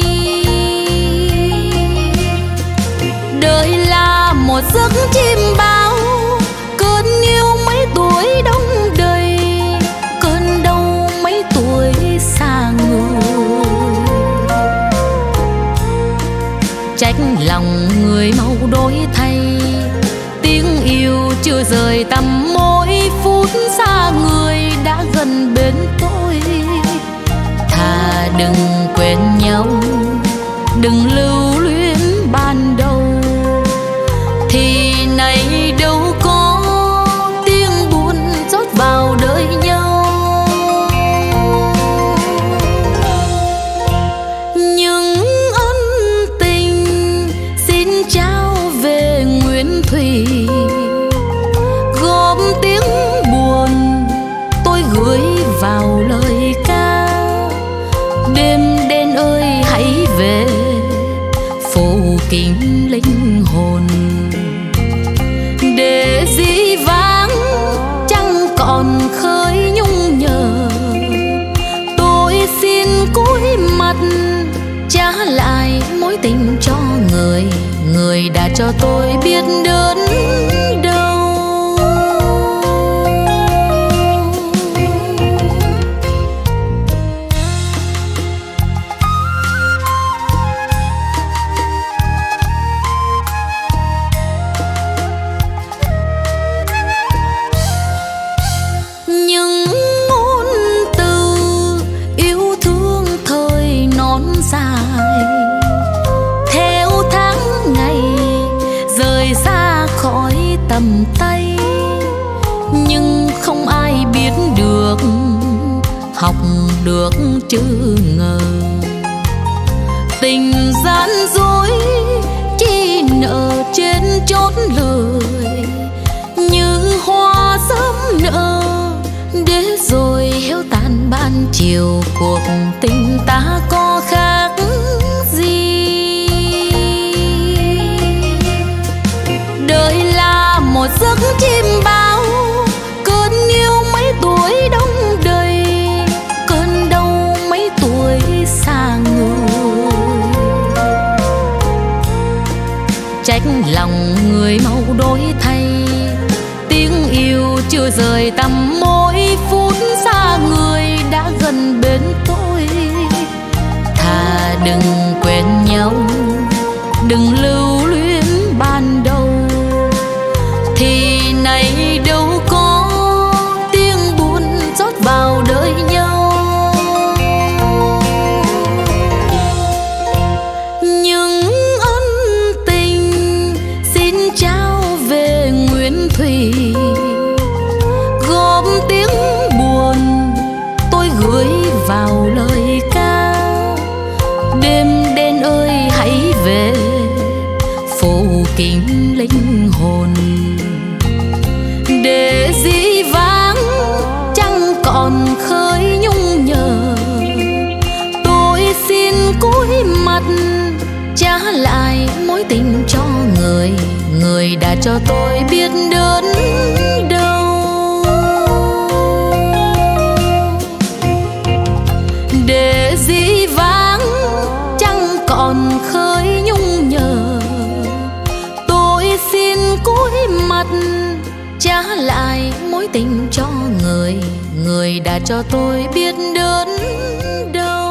Đời là một giấc chim bao, cơn yêu mấy tuổi đông đầy, cơn đau mấy tuổi xa người. Trách lòng người mau đổi thay, tiếng yêu chưa rời tầm môi. Phút xa người đã gần bên tôi, thà đừng quên nhau, đừng lưu luyến ban đầu. Thì này đâu có tiếng buồn rót vào đời nhau. Những ân tình xin trao về nguyên thủy, gom tiếng buồn tôi gửi vào lời ca. Đêm đen ơi hãy về, phủ kín linh hồn, để dĩ vãng chẳng còn khơi nhung nhớ. Tôi xin cúi mặt trả lại mối tình cho người, người đã cho tôi biết đớn đau. Những ngôn từ yêu thương dài. Theo tháng ngày rời xa khỏi tầm tay, nhưng không ai biết được, học được chữ ngờ. Tình gian dối chỉ nở trên chốn lời, như hoa sớm nở để rồi héo tàn ban chiều. Cuộc tình ta có khác gì? Đời là một giấc chim bao, cơn yêu mấy tuổi đông đầy, cơn đau mấy tuổi xa người. Trách lòng người mau đổi thay, tiếng yêu chưa rời tầm mỗi phút xa người đã gần bên tôi. Thà đừng quên nhau, đừng lưu luyến ban đầu, thì này đâu có tiếng buồn rót vào đời nhau. Những ân tình xin trao về nguyên thủy, gom tiếng buồn tôi gửi vào lời ca. Đêm đen ơi hãy về, phủ kín linh hồn, để dĩ vãng chẳng còn khơi nhung nhớ. Tôi xin cúi mặt trả lại mối tình cho người, người đã cho tôi biết đớn đau. Để dĩ vãng chẳng còn khơi nhung nhớ, tôi xin cúi mặt trả lại mối tình cho người, người đã cho tôi biết đớn đau.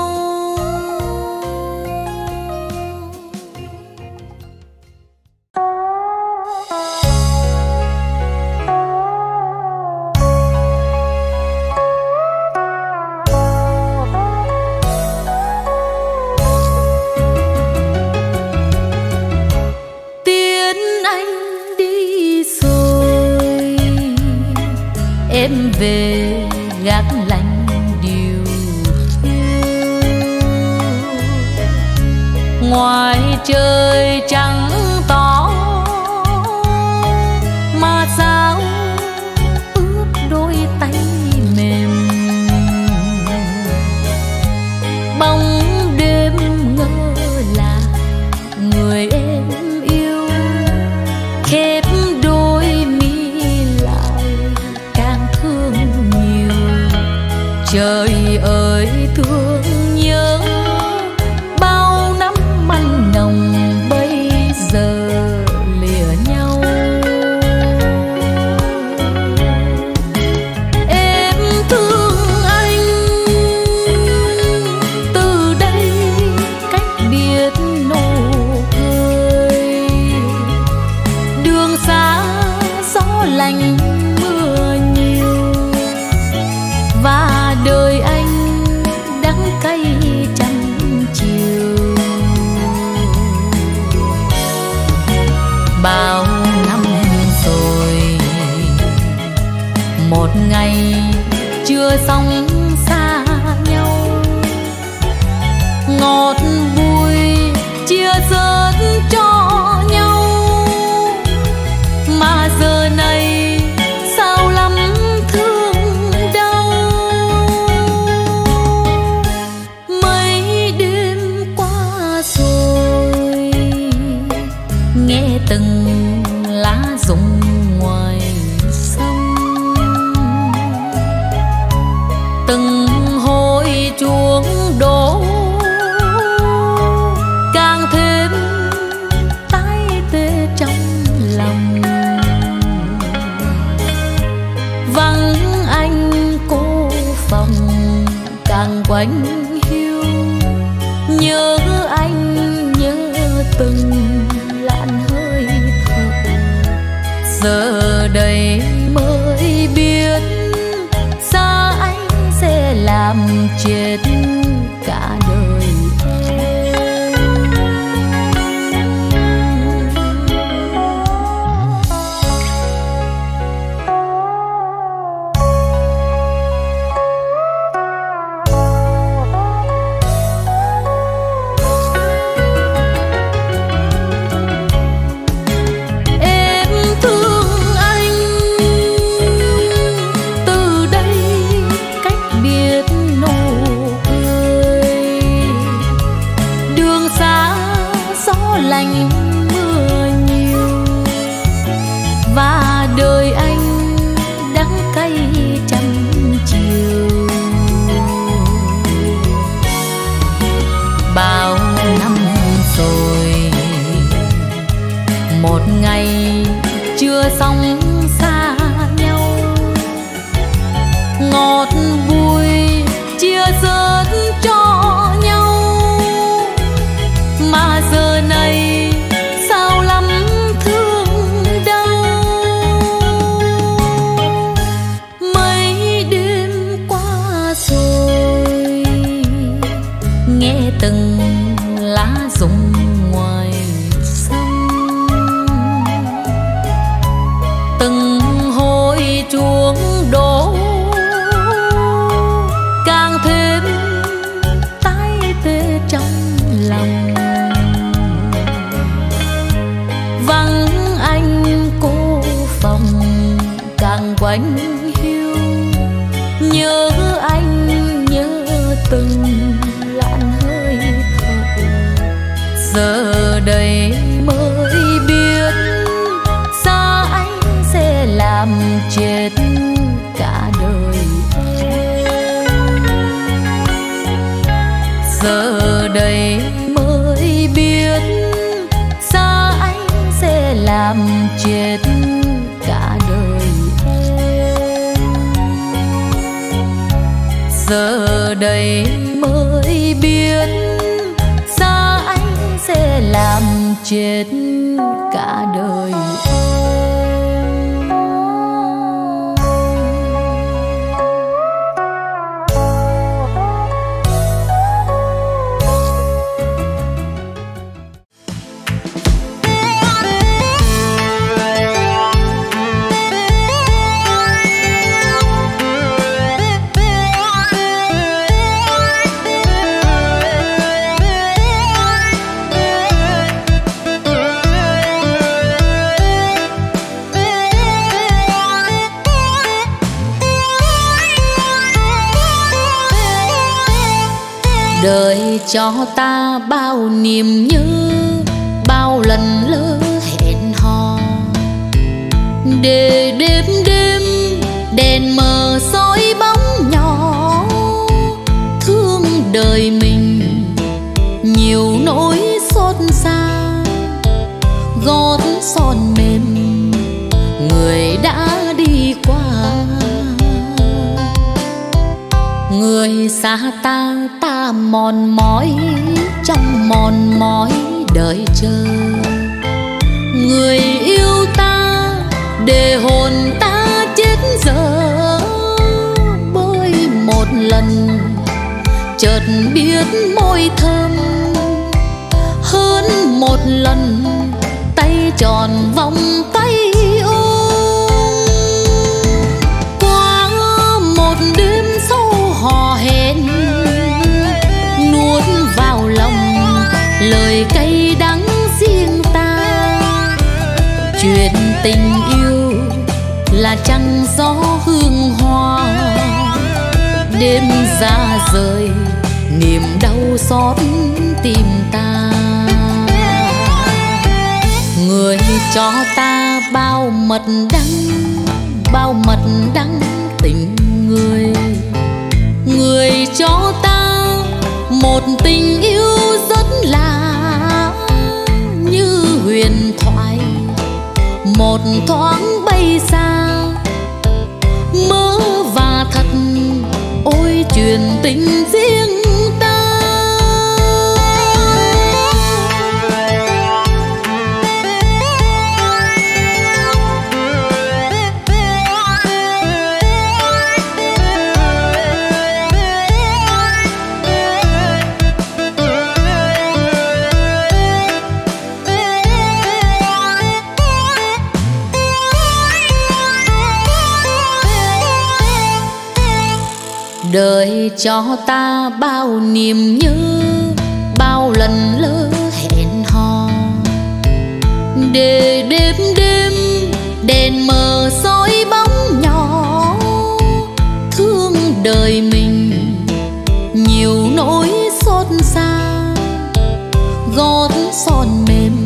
Em về gác lạnh điều hiu, ngoài trời trắng to mà sao ướt đôi tay mềm. Bóng đêm ngỡ là người em yêu, khép đôi mi lại càng thương nhiều. Trời ơi thương nhớ bao năm mặn nồng bây giờ lìa nhau. Em thương anh từ đây cách biệt nụ cười, đường xa gió lạnh mưa nhiều, và đời anh đắng cay chẳng chiều. Bao năm rồi một ngày chưa sống xa nhau, ngọt bùi chia sớt cho nhau. Mà giờ này sao lắm thương đau. Mấy đêm qua rồi nghe từng lá rụng ngoài sông, từng hồi chuông đổ càng thêm tái tê trong lòng. Vắng anh cô phòng càng quạnh hiu, nhớ anh nhớ từng làn hơi thở. Giờ đây mới biết xa anh sẽ làm chết cả đời em. lạnh mưa nhiều, và đời anh đắng cay trăm chiều. Bao năm rồi một ngày chưa xong xa nhau, ngọt bùi chia sớt cho nhau, mà giờ này sao lắm thương đau. Mấy đêm qua rồi nghe từng lá rụng ngoài sông, từng hồi chuông đổ càng thêm tái tê trong lòng. Vắng anh cô phòng càng quạnh hiu, nhớ anh nhớ từng làn hơi thở. Giờ đây mới biết xa anh sẽ làm chết cả đời em. Giờ đây mới biết xa anh sẽ làm chết cả đời em. Giờ đây mới biết xa anh sẽ làm chết cả đời em. Đời cho ta bao niềm nhớ, bao lần lỡ hẹn hò, để đêm đêm đèn mờ soi bóng nhỏ. Thương đời mình nhiều nỗi xót xa, gót son mềm người đã đi qua. Người xa ta ta mòn mỏi trong mòn mỏi đợi chờ, người yêu ta để hồn ta chết dở. Bơi một lần chợt biết môi thơm, hơn một lần tay tròn vòng tay ôm. Qua một đêm sâu hò hẹn, nuốt vào lòng lời cay đắng riêng ta. Chuyện tình yêu là trăng gió hương hoa, đêm ra rời niềm đau xót tim ta. Người cho ta bao mật đắng, bao mật đắng tình người. Người cho ta một tình yêu rất lạ, như huyền thoại một thoáng bay xa. Mơ và thật ôi chuyện tình riêng ta. Đời cho ta bao niềm nhớ, bao lần lỡ hẹn hò, để đêm đêm đèn mờ soi bóng nhỏ. Thương đời mình nhiều nỗi xót xa, gót son mềm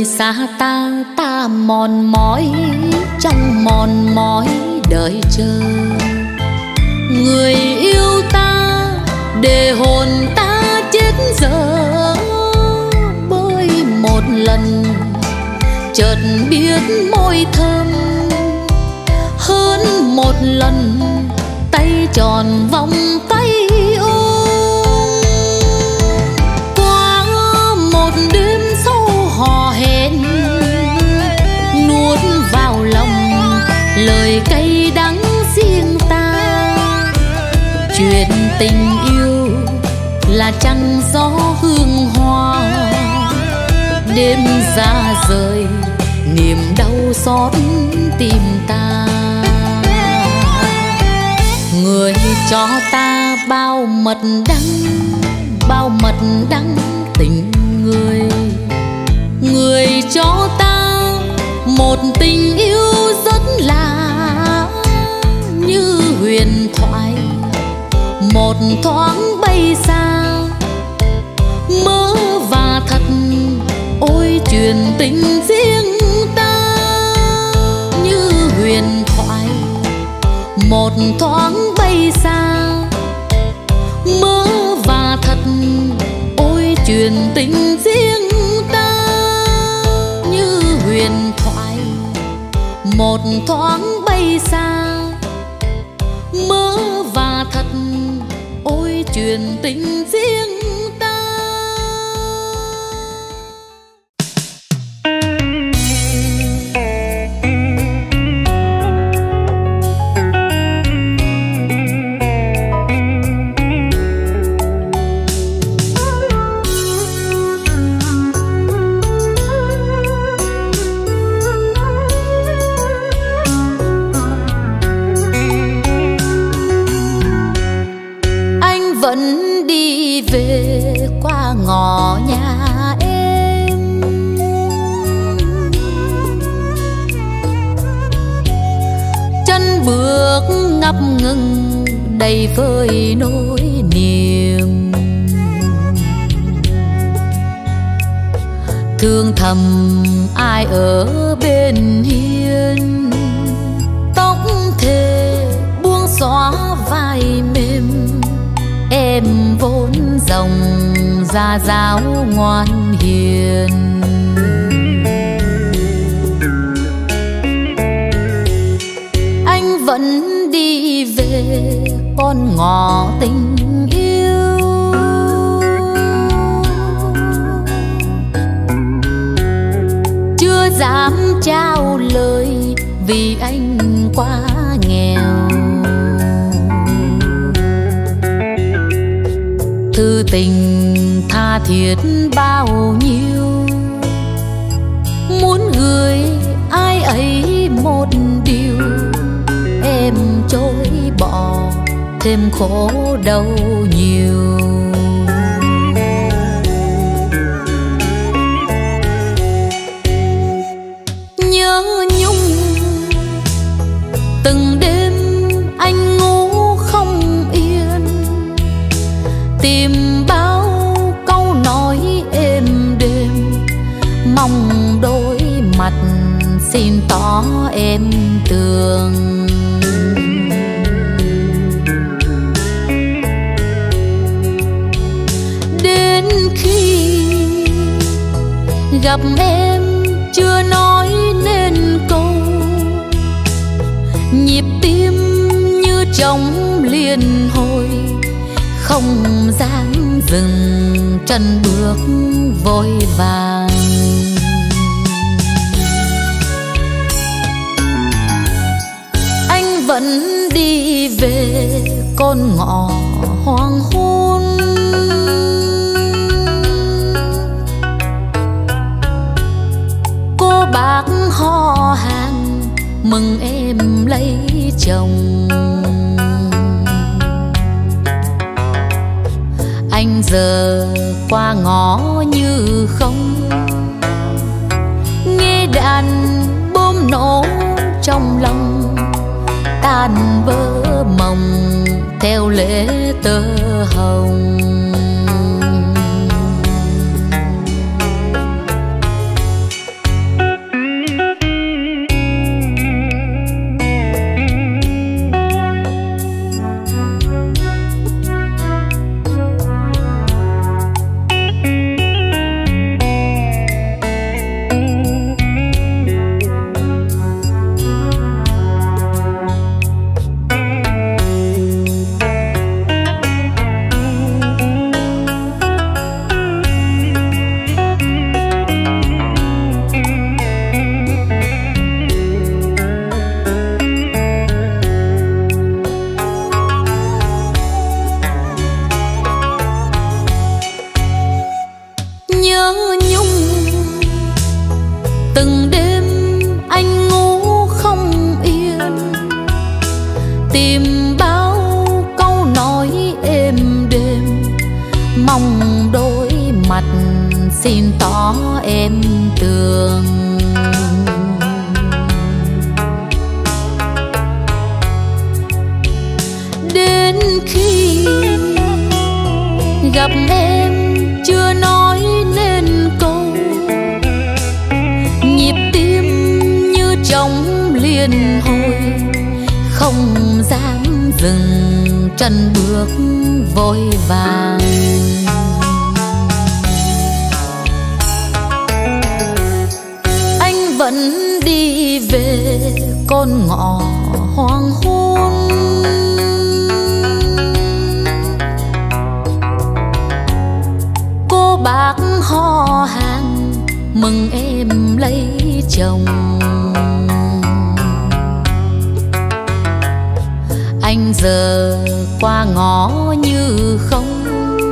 xa ta, ta mòn mỏi trong mòn mỏi đợi chờ. Người yêu ta để hồn ta chết dở, bởi một lần chợt biết môi thơm, hơn một lần tay tròn vòng tay ôm. Qua một đêm sâu hò hẹn, nuốt vào lòng lời cay đắng riêng ta. Chuyện tình yêu là trăng gió hương hoa, đêm ra rời niềm đau xót tim ta. Người cho ta bao mật đắng, bao mật đắng tình người. Người cho ta một tình yêu rất lạ, như huyền thoại một thoáng bay xa. Mơ và thật ôi chuyện tình riêng ta, như huyền thoại một thoáng bay xa. Mơ và thật ôi chuyện tình riêng ta, như huyền thoại một thoáng bay xa. Mơ và thật ôi chuyện tình riêng ta. Vẫn đi về qua ngõ nhà em, chân bước ngập ngừng đầy vơi nỗi niềm. Thương thầm ai ở bên hiên, tóc thề buông xõa vai mềm. Em vốn dòng gia giáo ngoan hiền, anh vẫn đi về con ngõ tình yêu. Chưa dám trao lời vì anh quá nghèo. Thư tình tha thiết bao nhiêu, muốn gửi ai ấy một điều. Em chối bỏ thêm khổ đau nhiều. Nhớ nhung từng đêm anh ngủ không yên, tìm bao câu nói êm đềm, mong đôi mặt xin tỏ em tường. Đến khi gặp em chưa nói nên câu, nhịp tim như trống liên hồi, không dám dừng chân bước vội vàng. Anh vẫn đi về con ngõ hoàng hôn, cô bác họ hàng mừng em lấy chồng. Anh giờ qua ngõ như không, nghe đàn bom nổ trong lòng, tan vỡ mộng theo lễ tơ hồng. tìm bao câu nói êm đềm, mong đôi mặt xin tỏ em tường. Đến khi gặp em chưa nói nên câu, nhịp tim như trống liên hồi, không dám dừng chân bước vội vàng. Anh vẫn đi về con ngõ hoàng hôn, cô bác ho hàng mừng em lấy chồng. Anh giờ qua ngõ như không,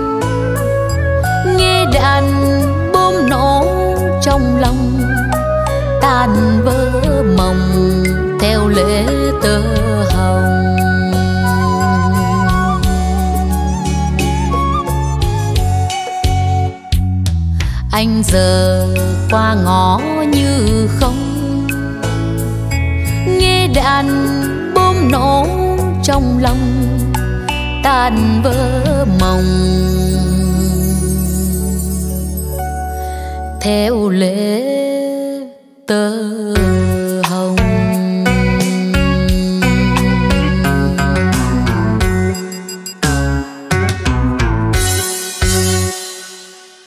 nghe đàn bom nổ trong lòng, tan vỡ mộng theo lễ tơ hồng. Anh giờ qua ngõ như không, nghe đàn bom nổ trong lòng, tan vỡ mộng theo lễ tơ